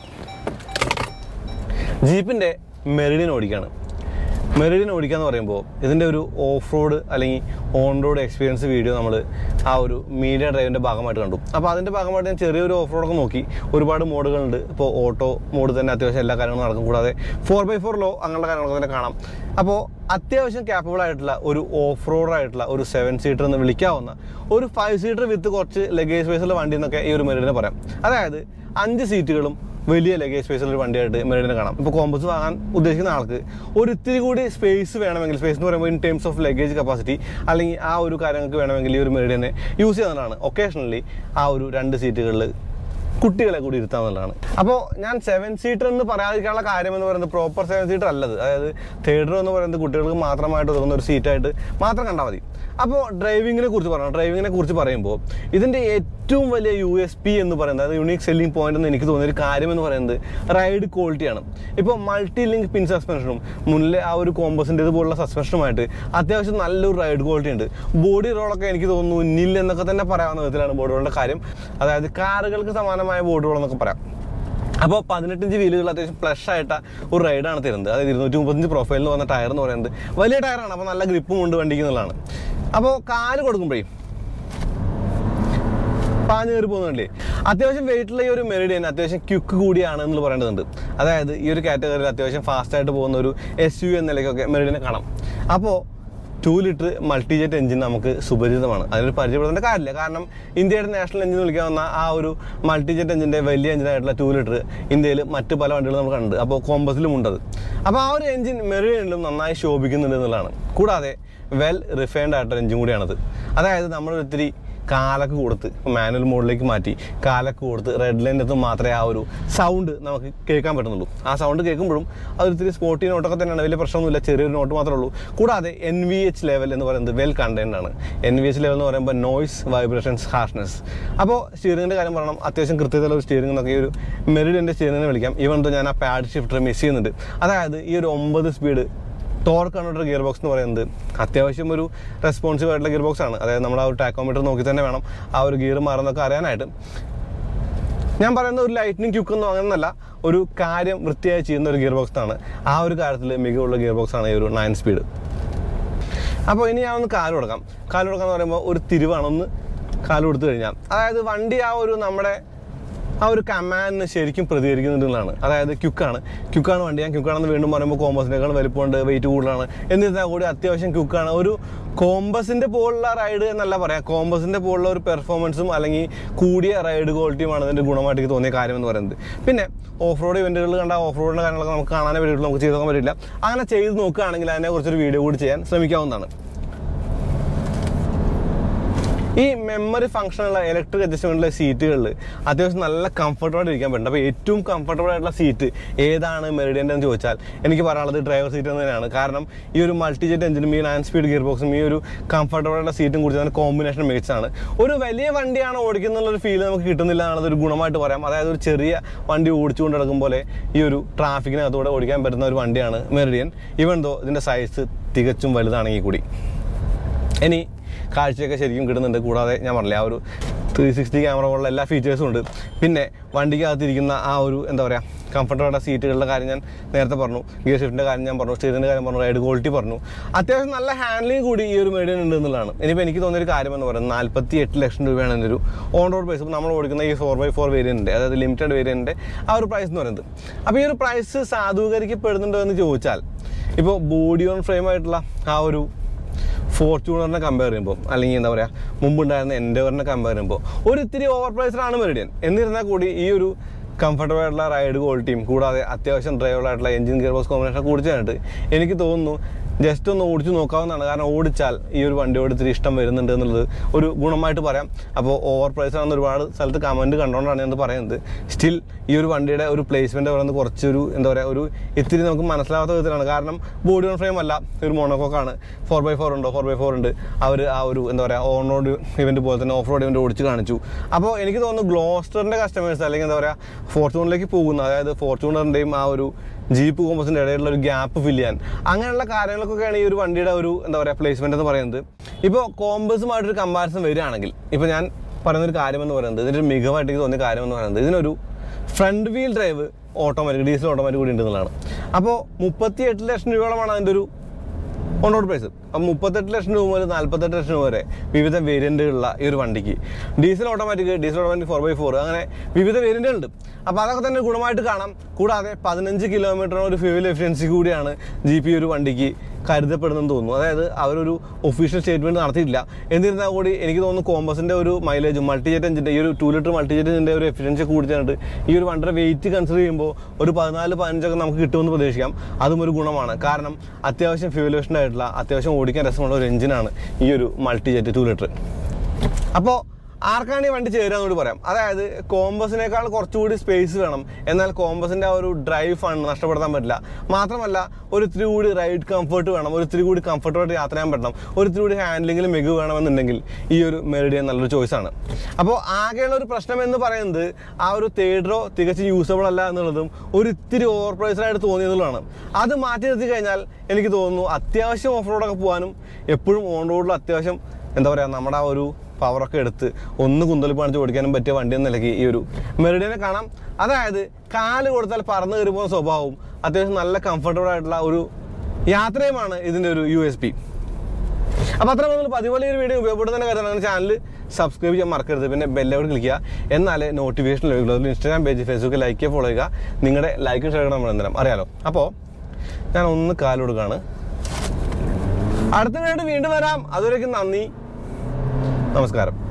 ജീപ്പിൻ്റെ മെറിഡിയൻ ഓടിക്കുകയാണ്. മെറിഡിയൻ ഓടിക്കുക എന്ന് പറയുമ്പോൾ ഇതിൻ്റെ ഒരു ഓഫ് റോഡ് അല്ലെങ്കിൽ ഓൺ റോഡ് എക്സ്പീരിയൻസ് വീഡിയോ നമ്മൾ ആ ഒരു മീഡിയ ഡ്രൈവിൻ്റെ ഭാഗമായിട്ട് കണ്ടു. അപ്പോൾ അതിൻ്റെ ഭാഗമായിട്ട് ഞാൻ ചെറിയൊരു ഓഫ് റോഡൊക്കെ നോക്കി. ഒരുപാട് മോഡുകളുണ്ട്. ഇപ്പോൾ ഓട്ടോ മോഡ് തന്നെ അത്യാവശ്യം എല്ലാ കാര്യങ്ങളും നടക്കും. കൂടാതെ ഫോർ ബൈ ഫോർ ലോ അങ്ങനെയുള്ള കാര്യങ്ങളൊക്കെ തന്നെ കാണാം. അപ്പോൾ അത്യാവശ്യം ക്യാപ്പബിൾ ആയിട്ടുള്ള ഒരു ഓഫ് റോഡായിട്ടുള്ള ഒരു സെവൻ സീറ്റർ എന്ന് വിളിക്കാവുന്ന ഒരു ഫൈവ് സീറ്റർ വിത്ത് കുറച്ച് ലഗേജ് സ്പേസുള്ള വണ്ടി എന്നൊക്കെ ഈ ഒരു മെറിഡിനെ പറയാം. അതായത് അഞ്ച് സീറ്റുകളും വലിയ ലഗേജ് സ്പേസുള്ള വണ്ടിയായിട്ട് മെറിഡിനെ കാണാം. ഇപ്പോൾ കോമ്പസ് വാങ്ങാൻ ഉദ്ദേശിക്കുന്ന ആൾക്ക് ഒരു ഇത്തിരി കൂടി സ്പേസ് വേണമെങ്കിൽ, സ്പേസ് എന്ന് പറയുമ്പോൾ in terms of luggage capacity അല്ലെങ്കിൽ ആ ഒരു കാര്യങ്ങൾക്ക് വേണമെങ്കിൽ ഈ ഒരു മെറിഡിനെ യൂസ് ചെയ്യുന്നതാണ്. ഒക്കേഷണലി ആ ഒരു രണ്ട് സീറ്റുകളിൽ കുട്ടികളെ കൂടി ഇരുത്താവുന്നതാണ്. അപ്പോൾ ഞാൻ സെവൻ സീറ്റർ എന്ന് പറയാതിരിക്കാനുള്ള കാര്യം എന്ന് പറയുന്നത് പ്രോപ്പർ സെവൻ സീറ്റർ അല്ലത്. അതായത് തേർഡർ എന്ന് പറയുന്നത് കുട്ടികൾക്ക് മാത്രമായിട്ട് ഒതുങ്ങുന്ന ഒരു സീറ്റായിട്ട് മാത്രം കണ്ടാൽ മതി. അപ്പോൾ ഡ്രൈവിങ്ങിനെ കുറിച്ച് പറയണം. ഡ്രൈവിങ്ങിനെ കുറിച്ച് പറയുമ്പോൾ ഇതിൻ്റെ ഏറ്റവും വലിയ യു എസ് പി എന്ന് പറയുന്നത്, അതായത് യൂണിക് സെല്ലിംഗ് പോയിന്റ് എന്ന് എനിക്ക് തോന്നിയൊരു കാര്യം എന്ന് പറയുന്നത് റൈഡ് ക്വാളിറ്റിയാണ്. ഇപ്പോൾ മൾട്ടി ലിങ്ക് പിൻ സസ്പെൻഷനും മുന്നിലെ ആ ഒരു കോമ്പസിൻ്റെ ഇതുപോലുള്ള സസ്പെൻഷനുമായിട്ട് അത്യാവശ്യം നല്ലൊരു റൈഡ് ക്വാളിറ്റി ഉണ്ട്. ബോഡി റോളൊക്കെ എനിക്ക് തോന്നുന്നു നിൽ എന്നൊക്കെ തന്നെ പറയാവുന്ന വിധത്തിലാണ് ബോഡി റോളിൻ്റെ കാര്യം. അതായത് കാറുകൾക്ക് സമാനമായ ബോഡി റോളെന്നൊക്കെ പറയാം. അപ്പോൾ പതിനെട്ടിഞ്ച് വീലുകൾ അത്യാവശ്യം ഫ്ലഷ് ആയിട്ട് ഒരു റൈഡാണ് തരുന്നത്. അതായത് ഇരുന്നൂറ്റി മുപ്പത്തഞ്ച് പ്രൊഫൈലിൽ വന്ന ടയർ എന്ന് പറയുന്നത് വലിയ ടയറാണ്. അപ്പോൾ നല്ല ഗ്രിപ്പും ഉണ്ട് വണ്ടിക്ക് എന്നുള്ളതാണ്. അപ്പോൾ കാല് കൊടുക്കുമ്പോഴേ പാഞ്ഞ് കയറി പോകുന്നുണ്ടല്ലേ. അത്യാവശ്യം വെയിറ്റുള്ള ഈ ഒരു മെറിഡിയൻ അത്യാവശ്യം ക്വിക്ക് കൂടിയാണ് എന്ന് പറയേണ്ടതുണ്ട്. അതായത് ഈ ഒരു കാറ്റഗറിയിൽ അത്യാവശ്യം ഫാസ്റ്റായിട്ട് പോകുന്ന ഒരു എസ് യു എന്ന നിലയ്ക്കൊക്കെ മെറിഡിയനെ കാണാം. അപ്പോൾ two litre multi jet engine നമുക്ക് സുപരിചിതമാണ്. അതിനൊരു പരിചയപ്പെടുത്തേണ്ട കാര്യമില്ല. കാരണം ഇന്ത്യയുടെ നാഷണൽ എഞ്ചിൻ വിളിക്കാവുന്ന ആ ഒരു മൾട്ടി ജെറ്റ് എഞ്ചിൻ്റെ വലിയ എഞ്ചിനായിട്ടുള്ള ടു ലിറ്റർ ഇന്ത്യയിൽ മറ്റ് പല വണ്ടികളും നമുക്ക് കണ്ട്. അപ്പോൾ കോമ്പസിലും ഉണ്ടത്. അപ്പോൾ ആ ഒരു എഞ്ചിൻ മെറിഡിയനിലും നന്നായി ശോഭിക്കുന്നുണ്ട് എന്നുള്ളതാണ്. കൂടാതെ വെൽ റിഫൈൻഡ് ആയിട്ടൊരു എഞ്ചിൻ കൂടിയാണത്. അതായത് നമ്മളൊരിത്തിരി കാലൊക്കെ കൊടുത്ത് മാനുവൽ മോഡിലേക്ക് മാറ്റി കാലൊക്കെ കൊടുത്ത് റെഡ് ലൈനത്ത് മാത്രമേ ആ ഒരു സൗണ്ട് നമുക്ക് കേൾക്കാൻ പറ്റുന്നുള്ളൂ. ആ സൗണ്ട് കേൾക്കുമ്പോഴും അതൊരിത്തിരി സ്പോർട്ടി നോട്ടൊക്കെ തന്നെയാണ്. വലിയ പ്രശ്നമൊന്നുമില്ല, ചെറിയൊരു നോട്ട് മാത്രമേ ഉള്ളൂ. കൂടാതെ എൻ വി എച്ച് ലെവൽ എന്ന് പറയുന്നത് വെൽ കണ്ടെയ്ൻഡ് ആണ്. എൻ വി എച്ച് ലെവൽ എന്ന് പറയുമ്പോൾ നോയ്സ്, വൈബ്രേഷൻസ്, ഹാർഷ്നെസ്. അപ്പോൾ സ്റ്റിയറിങ്ങിൻ്റെ കാര്യം പറയണം. അത്യാവശ്യം കൃത്യതയുള്ള ഒരു സ്റ്റിയറിംഗ് എന്നൊക്കെ ഈ ഒരു മെറിഡിയൻ്റെ സ്റ്റിയറിങ്ങിനെ വിളിക്കാം. ഈവൻ ദോ ഞാൻ ആ പാഡ് ഷിഫ്റ്റർ മിസ് ചെയ്യുന്നുണ്ട്. അതായത് ഈ ഒരു ഒമ്പത് speed torque converter gear box എന്ന് പറയുന്നത് അത്യാവശ്യം ഒരു റെസ്പോൺസീവ് ആയിട്ടുള്ള ഗിയർ ബോക്സ് ആണ്. അതായത് നമ്മൾ ആ ഒരു ടാക്കോമീറ്റർ നോക്കി തന്നെ വേണം ആ ഒരു ഗിയർ മാറുന്നതൊക്കെ അറിയാനായിട്ട്. ഞാൻ പറയുന്ന ഒരു ലൈറ്റ്നിങ് ക്യുക്കൊന്നും അങ്ങനെയല്ല, ഒരു കാര്യം വൃത്തിയായി ചെയ്യുന്ന ഒരു ഗിയർ ബോക്സ് ആണ്. ആ ഒരു കാര്യത്തിൽ മികവുള്ള ഗിയർ ബോക്സ് ആണ് ഈ ഒരു നയൻ സ്പീഡ്. അപ്പോൾ ഇനി ഞാനൊന്ന് കാല് കൊടുക്കാം. കാല് കൊടുക്കാന്ന് പറയുമ്പോൾ ഒരു തിരിവാണ്. ഒന്ന് കാല് കൊടുത്തു കഴിഞ്ഞാൽ അതായത് വണ്ടി ആ ഒരു നമ്മുടെ ആ ഒരു കമാൻഡിന് ശരിക്കും പ്രതികരിക്കുന്നുണ്ടെന്നാണ്. അതായത് ക്യുക്കാണ് ക്യുക്കാണ് വണ്ടി. ഞാൻ ക്യുക്കാണെന്ന് വീണ്ടും പറയുമ്പോൾ കോമ്പസിനേക്കാൾ വലിപ്പമുണ്ട്, വെയിറ്റ് കൂടുതലാണ്. എന്നിരുന്നാൽ കൂടി അത്യാവശ്യം ക്യുക്കാണ്. ഒരു കോമ്പസിൻ്റെ പോലുള്ള റൈഡ് എന്നല്ല പറയാം, കോമ്പസിൻ്റെ പോലുള്ള ഒരു പെർഫോമൻസും അല്ലെങ്കിൽ കൂടിയ റൈഡ് ക്വാളിറ്റിയുമാണ് അതിൻ്റെ ഗുണമായിട്ട് തോന്നിയ കാര്യം എന്ന് പറയുന്നത്. പിന്നെ ഓഫ് റോഡ് ഇവൻറ്റുകൾ കണ്ട ഓഫ് റോഡിൻ്റെ കാര്യങ്ങളൊക്കെ നമുക്ക് കാണാനേ പറ്റിയിട്ടുള്ളൂ, നമുക്ക് ചെയ്ത് നോക്കാൻ പറ്റില്ല. അങ്ങനെ ചെയ്ത് നോക്കുകയാണെങ്കിൽ അതിനെക്കുറിച്ചൊരു വീഡിയോ കൂടി ചെയ്യാൻ ശ്രമിക്കാവുന്നതാണ്. ഈ മെമ്മറി ഫംഗ്ഷനുള്ള ഇലക്ട്രിക് അഡ്ജസ്റ്റ്മെൻറ്റിലെ സീറ്റുകളിൽ അത്യാവശ്യം നല്ല കംഫർട്ടബിളായിട്ട് ഇരിക്കാൻ പറ്റും. അപ്പോൾ ഏറ്റവും കംഫർട്ടബിൾ ആയിട്ടുള്ള സീറ്റ് ഏതാണ് മെറിഡിയൻ്റെ എന്ന് ചോദിച്ചാൽ എനിക്ക് പറയാനുള്ളത് ഡ്രൈവർ സീറ്റ് എന്ന് തന്നെയാണ്. കാരണം ഈ ഒരു മൾട്ടി ജെറ്റ് എഞ്ചിനും ഈ നയൻ സ്പീഡ് ഗിയർ ബോക്സും ഈ ഒരു കംഫർട്ടബിൾ ആയിട്ടുള്ള സീറ്റും കുറിച്ച് അതിന് കോമ്പിനേഷൻ മികച്ചാണ്. ഒരു വലിയ വണ്ടിയാണ് ഓടിക്കുന്നുള്ളൊരു ഫീൽ നമുക്ക് കിട്ടുന്നില്ല എന്നുള്ളത് ഒരു ഗുണമായിട്ട് പറയാം. അതായത് ഒരു ചെറിയ വണ്ടി ഓടിച്ചുകൊണ്ട് നടക്കും പോലെ ഈ ഒരു ട്രാഫിക്കിനകത്തൂടെ ഓടിക്കാൻ പറ്റുന്ന ഒരു വണ്ടിയാണ് മെറിഡിയൻ. ഈവൻ ദോ ഇതിൻ്റെ സൈസ് തികച്ചും വലുതാണെങ്കിൽ കൂടി. ഇനി കാഴ്ചയൊക്കെ ശരിക്കും കിട്ടുന്നുണ്ട്. കൂടാതെ ഞാൻ പറഞ്ഞില്ല ആ ഒരു ത്രീ സിക്സ്റ്റി ക്യാമറ പോലുള്ള എല്ലാ ഫീച്ചേഴ്സും ഉണ്ട്. പിന്നെ വണ്ടിക്കകത്തിരിക്കുന്ന ആ ഒരു എന്താ പറയുക കംഫർട്ടബിളായ സീറ്റുകളുടെ കാര്യം ഞാൻ നേരത്തെ പറഞ്ഞു, ഗിയർ ഷിഫ്റ്റിൻ്റെ കാര്യം ഞാൻ പറഞ്ഞു, സ്റ്റീറിൻ്റെ കാര്യം പറഞ്ഞു, റൈഡ് ക്വാളിറ്റി പറഞ്ഞു. അത്യാവശ്യം നല്ല ഹാൻഡ്ലിങ് കൂടി ഈ ഒരു മെറിഡിയൻ ഉണ്ട് എന്നുള്ളതാണ്. ഇനിയിപ്പോൾ എനിക്ക് തോന്നിയൊരു കാര്യം എന്ന് പറയുന്നത് നാൽപ്പത്തി എട്ട് ലക്ഷം രൂപയാണ് എൻ്റെ ഒരു ഓൺ റോഡ് പ്രൈസ്. ഇപ്പോൾ നമ്മൾ ഓടിക്കുന്ന ഈ ഫോർ ബൈ ഫോർ വേരിയൻറ്റിൻ്റെ, അതായത് ലിമിറ്റഡ് വേരിയൻറ്റിൻ്റെ ആ ഒരു പ്രൈസ് എന്ന് പറയുന്നത്. അപ്പോൾ ഈ ഒരു പ്രൈസ് സാധൂകരിക്കപ്പെടുന്നുണ്ടോ എന്ന് ചോദിച്ചാൽ, ഇപ്പോൾ ബോഡി ഓൺ ഫ്രെയിം ആയിട്ടുള്ള ആ ഒരു ഫോർച്യൂണറിനെ കമ്പയർ ചെയ്യുമ്പോൾ, അല്ലെങ്കിൽ എന്താ പറയുക മുമ്പുണ്ടായിരുന്ന എൻഡവറിനെ കമ്പയർ ചെയ്യുമ്പോൾ ഒരു ഇത്തിരി ഓവർ പ്രൈസ്ഡാണ് മെറിഡിയൻ. എന്നിരുന്നാൽ കൂടി ഈ ഒരു കംഫർട്ടബിൾ ആയിട്ടുള്ള റൈഡ് ക്വാളിറ്റിയും കൂടാതെ അത്യാവശ്യം ഡ്രൈവബിൾ ആയിട്ടുള്ള എഞ്ചിൻ ഗിയർ ബോക്സ് കോമ്പിനേഷൻ കുടിച്ചായിട്ട് എനിക്ക് തോന്നുന്നു ജസ്റ്റ് ഒന്ന് ഓടിച്ച് നോക്കാവുന്നതാണ്. കാരണം ഓടിച്ചാൽ ഈ ഒരു വണ്ടിയോട് ഇത്തിരി ഇഷ്ടം വരുന്നുണ്ട് എന്നുള്ളത് ഒരു ഗുണമായിട്ട് പറയാം. അപ്പോൾ ഓവർ പ്രൈസ് ആണെന്ന് ഒരുപാട് സ്ഥലത്ത് കമൻറ്റ് കണ്ടുകൊണ്ടാണ് ഞാൻ പറയുന്നത്. സ്റ്റിൽ ഈ ഒരു വണ്ടിയുടെ ഒരു പ്ലേസ്മെൻറ്റ് പറയുന്നത് കുറച്ചൊരു എന്താ പറയുക ഒരു ഇത്തിരി നമുക്ക് മനസ്സിലാവാത്ത വിധത്തിലാണ്. കാരണം ബോഡി ഓൺ ഫ്രെയിം അല്ല, ഒരു മോണോക്കോക്കാണ്. ഫോർ ബൈ ഫോർ ഉണ്ടോ ഫോർ ബൈ ഫോർ ഉണ്ട്. അവർ ആ ഒരു എന്താ പറയുക ഓൺ റോഡ് ഇവൻറ്റ് പോലെ തന്നെ ഓഫ് റോഡ് ഇവൻറ്റ് ഓടിച്ച് കാണിച്ചു. അപ്പോൾ എനിക്ക് തോന്നുന്നു ഗ്ലോസ്റ്ററിൻ്റെ കസ്റ്റമേഴ്സ് അല്ലെങ്കിൽ എന്താ പറയുക ഫോർച്യൂണറിലേക്ക് പോകുന്ന, അതായത് ഫോർച്യൂണറിൻ്റെയും ആ ഒരു ജീപ്പ് കോമ്പസിൻ്റെ ഇടയിലുള്ള ഒരു ഗ്യാപ്പ് ഫില്ല് ചെയ്യാൻ അങ്ങനെയുള്ള കാര്യങ്ങൾക്കൊക്കെയാണ് ഈ ഒരു വണ്ടിയുടെ ഒരു എന്താ പറയുക പ്ലേസ്മെൻറ്റ് എന്ന് പറയുന്നത്. ഇപ്പോൾ കോമ്പസുമായിട്ടൊരു കമ്പാരിസൺ വരികയാണെങ്കിൽ, ഇപ്പോൾ ഞാൻ പറയുന്നൊരു കാര്യമെന്ന് പറയുന്നത്, ഇതിൻ്റെ ഒരു മികവായിട്ട് എനിക്ക് തോന്നിയ കാര്യമെന്ന് പറയുന്നത്, ഇതിനൊരു front wheel drive automatic diesel automatic കൂടി ഉണ്ടെന്നുള്ളതാണ്. അപ്പോൾ മുപ്പത്തി എട്ട് ലക്ഷം രൂപയോളമാണ് അതിൻ്റെ ഒരു ഓൺ റോഡ് പ്രൈസ്. അപ്പം മുപ്പത്തെട്ട് ലക്ഷം രൂപ മുതൽ നാൽപ്പത്തെട്ട് ലക്ഷം രൂപ വരെ വിവിധ വേരിയൻറ്റുകളുള്ള ഈ ഒരു വണ്ടിക്ക് diesel automatic, diesel automatic four by four അങ്ങനെ വിവിധ വേരിയൻറ്റുകളുണ്ട്. അപ്പോൾ അതൊക്കെ തന്നെ ഗുണമായിട്ട് കാണാം. കൂടാതെ പതിനഞ്ച് കിലോമീറ്ററിന് ഒരു ഫ്യൂവൽ എഫിഷ്യൻസി കൂടിയാണ് ജി പി ഒരു വണ്ടിക്ക് കരുതപ്പെടുന്നതെന്ന് തോന്നുന്നു. അതായത് അവരൊരു ഒഫീഷ്യൽ സ്റ്റേറ്റ്മെൻറ്റ് നടത്തിയിട്ടില്ല. എന്നിരുന്നാൽ കൂടി എനിക്ക് തോന്നുന്നു കോമ്പസിൻ്റെ ഒരു മൈലേജും മൾട്ടിജെറ്റ് എഞ്ചിൻ്റെ ഈ ഒരു ടു ലിറ്റർ മൾട്ടിജെറ്റ് എഞ്ചിൻ്റെ ഒരു എഫിഷ്യൻസി കൂടിച്ചിട്ട് ഈ ഒരു വണ്ടിയുടെ വെയിറ്റ് കൺസിഡർ ചെയ്യുമ്പോൾ ഒരു പതിനാല് പതിനഞ്ചൊക്കെ നമുക്ക് കിട്ടുമെന്ന് പ്രതീക്ഷിക്കാം. അതും ഒരു ഗുണമാണ്. കാരണം അത്യാവശ്യം ഫ്യൂവൽ എഫിഷ്യൻ്റ് ആയിട്ടുള്ള അത്യാവശ്യം ഓടിക്കാൻ രസമുള്ള ഒരു എഞ്ചിനാണ് ഈ ഒരു മൾട്ടിജെറ്റ് ടു ലിറ്റർ. അപ്പോൾ ആർക്കാണ് ഈ വണ്ടി ചേരുക എന്നോട് പറയാം. അതായത് കോമ്പസിനേക്കാൾ കുറച്ചുകൂടി സ്പേസ് വേണം, എന്നാൽ കോമ്പസിൻ്റെ ആ ഒരു ഡ്രൈവ് ഫണ്ട് നഷ്ടപ്പെടുത്താൻ പറ്റില്ല. മാത്രമല്ല ഒരു ഇത്തിരി കൂടി റൈഡ് കംഫർട്ട് വേണം, ഒരു ഇത്തിരി കൂടി കംഫർട്ടബിളായിട്ട് യാത്ര ചെയ്യാൻ പറ്റണം, ഒരു ഇത്തിരി കൂടി ഹാൻഡ്ലിങ്ങിൽ മികവ് വേണമെന്നുണ്ടെങ്കിൽ ഈ ഒരു മെറിഡിയൻ നല്ലൊരു ചോയ്സാണ്. അപ്പോൾ ആകെയുള്ള ഒരു പ്രശ്നം എന്ന് പറയുന്നത് ആ ഒരു തേർഡ് തികച്ചും യൂസബിൾ അല്ല എന്നുള്ളതും ഒരു ഇത്തിരി ഓവർ പ്രൈസ്ഡായിട്ട് തോന്നിയെന്നുള്ളതാണ്. അത് മാറ്റി നിർത്തി കഴിഞ്ഞാൽ എനിക്ക് തോന്നുന്നു അത്യാവശ്യം ഓഫ് റോഡൊക്കെ പോകാനും എപ്പോഴും ഓൺ റോഡിൽ അത്യാവശ്യം എന്താ പറയുക നമ്മുടെ ആ ഒരു പവറൊക്കെ എടുത്ത് ഒന്ന് കുന്തളിപ്പ് കാണിച്ച് ഓടിക്കാനും പറ്റിയ വണ്ടി എന്ന നിലയ്ക്ക് ഈ ഒരു മെറിഡിയനെ കാണാം. അതായത് കാല് കൊടുത്താൽ പറന്ന് കയറി പോകുന്ന സ്വഭാവവും അത്യാവശ്യം നല്ല കംഫർട്ടബിൾ ആയിട്ടുള്ള ഒരു യാത്രയുമാണ് ഇതിൻ്റെ ഒരു യു എസ് പി. അപ്പോൾ അത്ര മുതൽ പതിപോലെ ഒരു വീഡിയോ ഉപയോഗപ്പെടുത്തുന്ന കാര്യമാണ്. ചാനൽ സബ്സ്ക്രൈബ് ചെയ്യാൻ മറക്കരുത്. പിന്നെ ബെല്ലവിടെ ക്ലിക്ക് ചെയ്യുക, എന്നാലേ നോട്ടിഫിക്കേഷൻ ലഭിക്കുള്ളൂ. ഇൻസ്റ്റാഗ്രാം പേജ് ഫേസ്ബുക്ക് ലൈക്ക് ചെയ്യുക, ഫോളോ ചെയ്യുക. നിങ്ങളുടെ ലൈക്കും ഷെയർ നമ്മൾ എന്തെങ്കിലും അറിയാലോ. അപ്പോൾ ഞാൻ ഒന്ന് കാല് കൊടുക്കുകയാണ്. അടുത്ത വീഡിയോ വീണ്ടും വരാം. അതുവരേക്കും നന്ദി, നമസ്കാരം.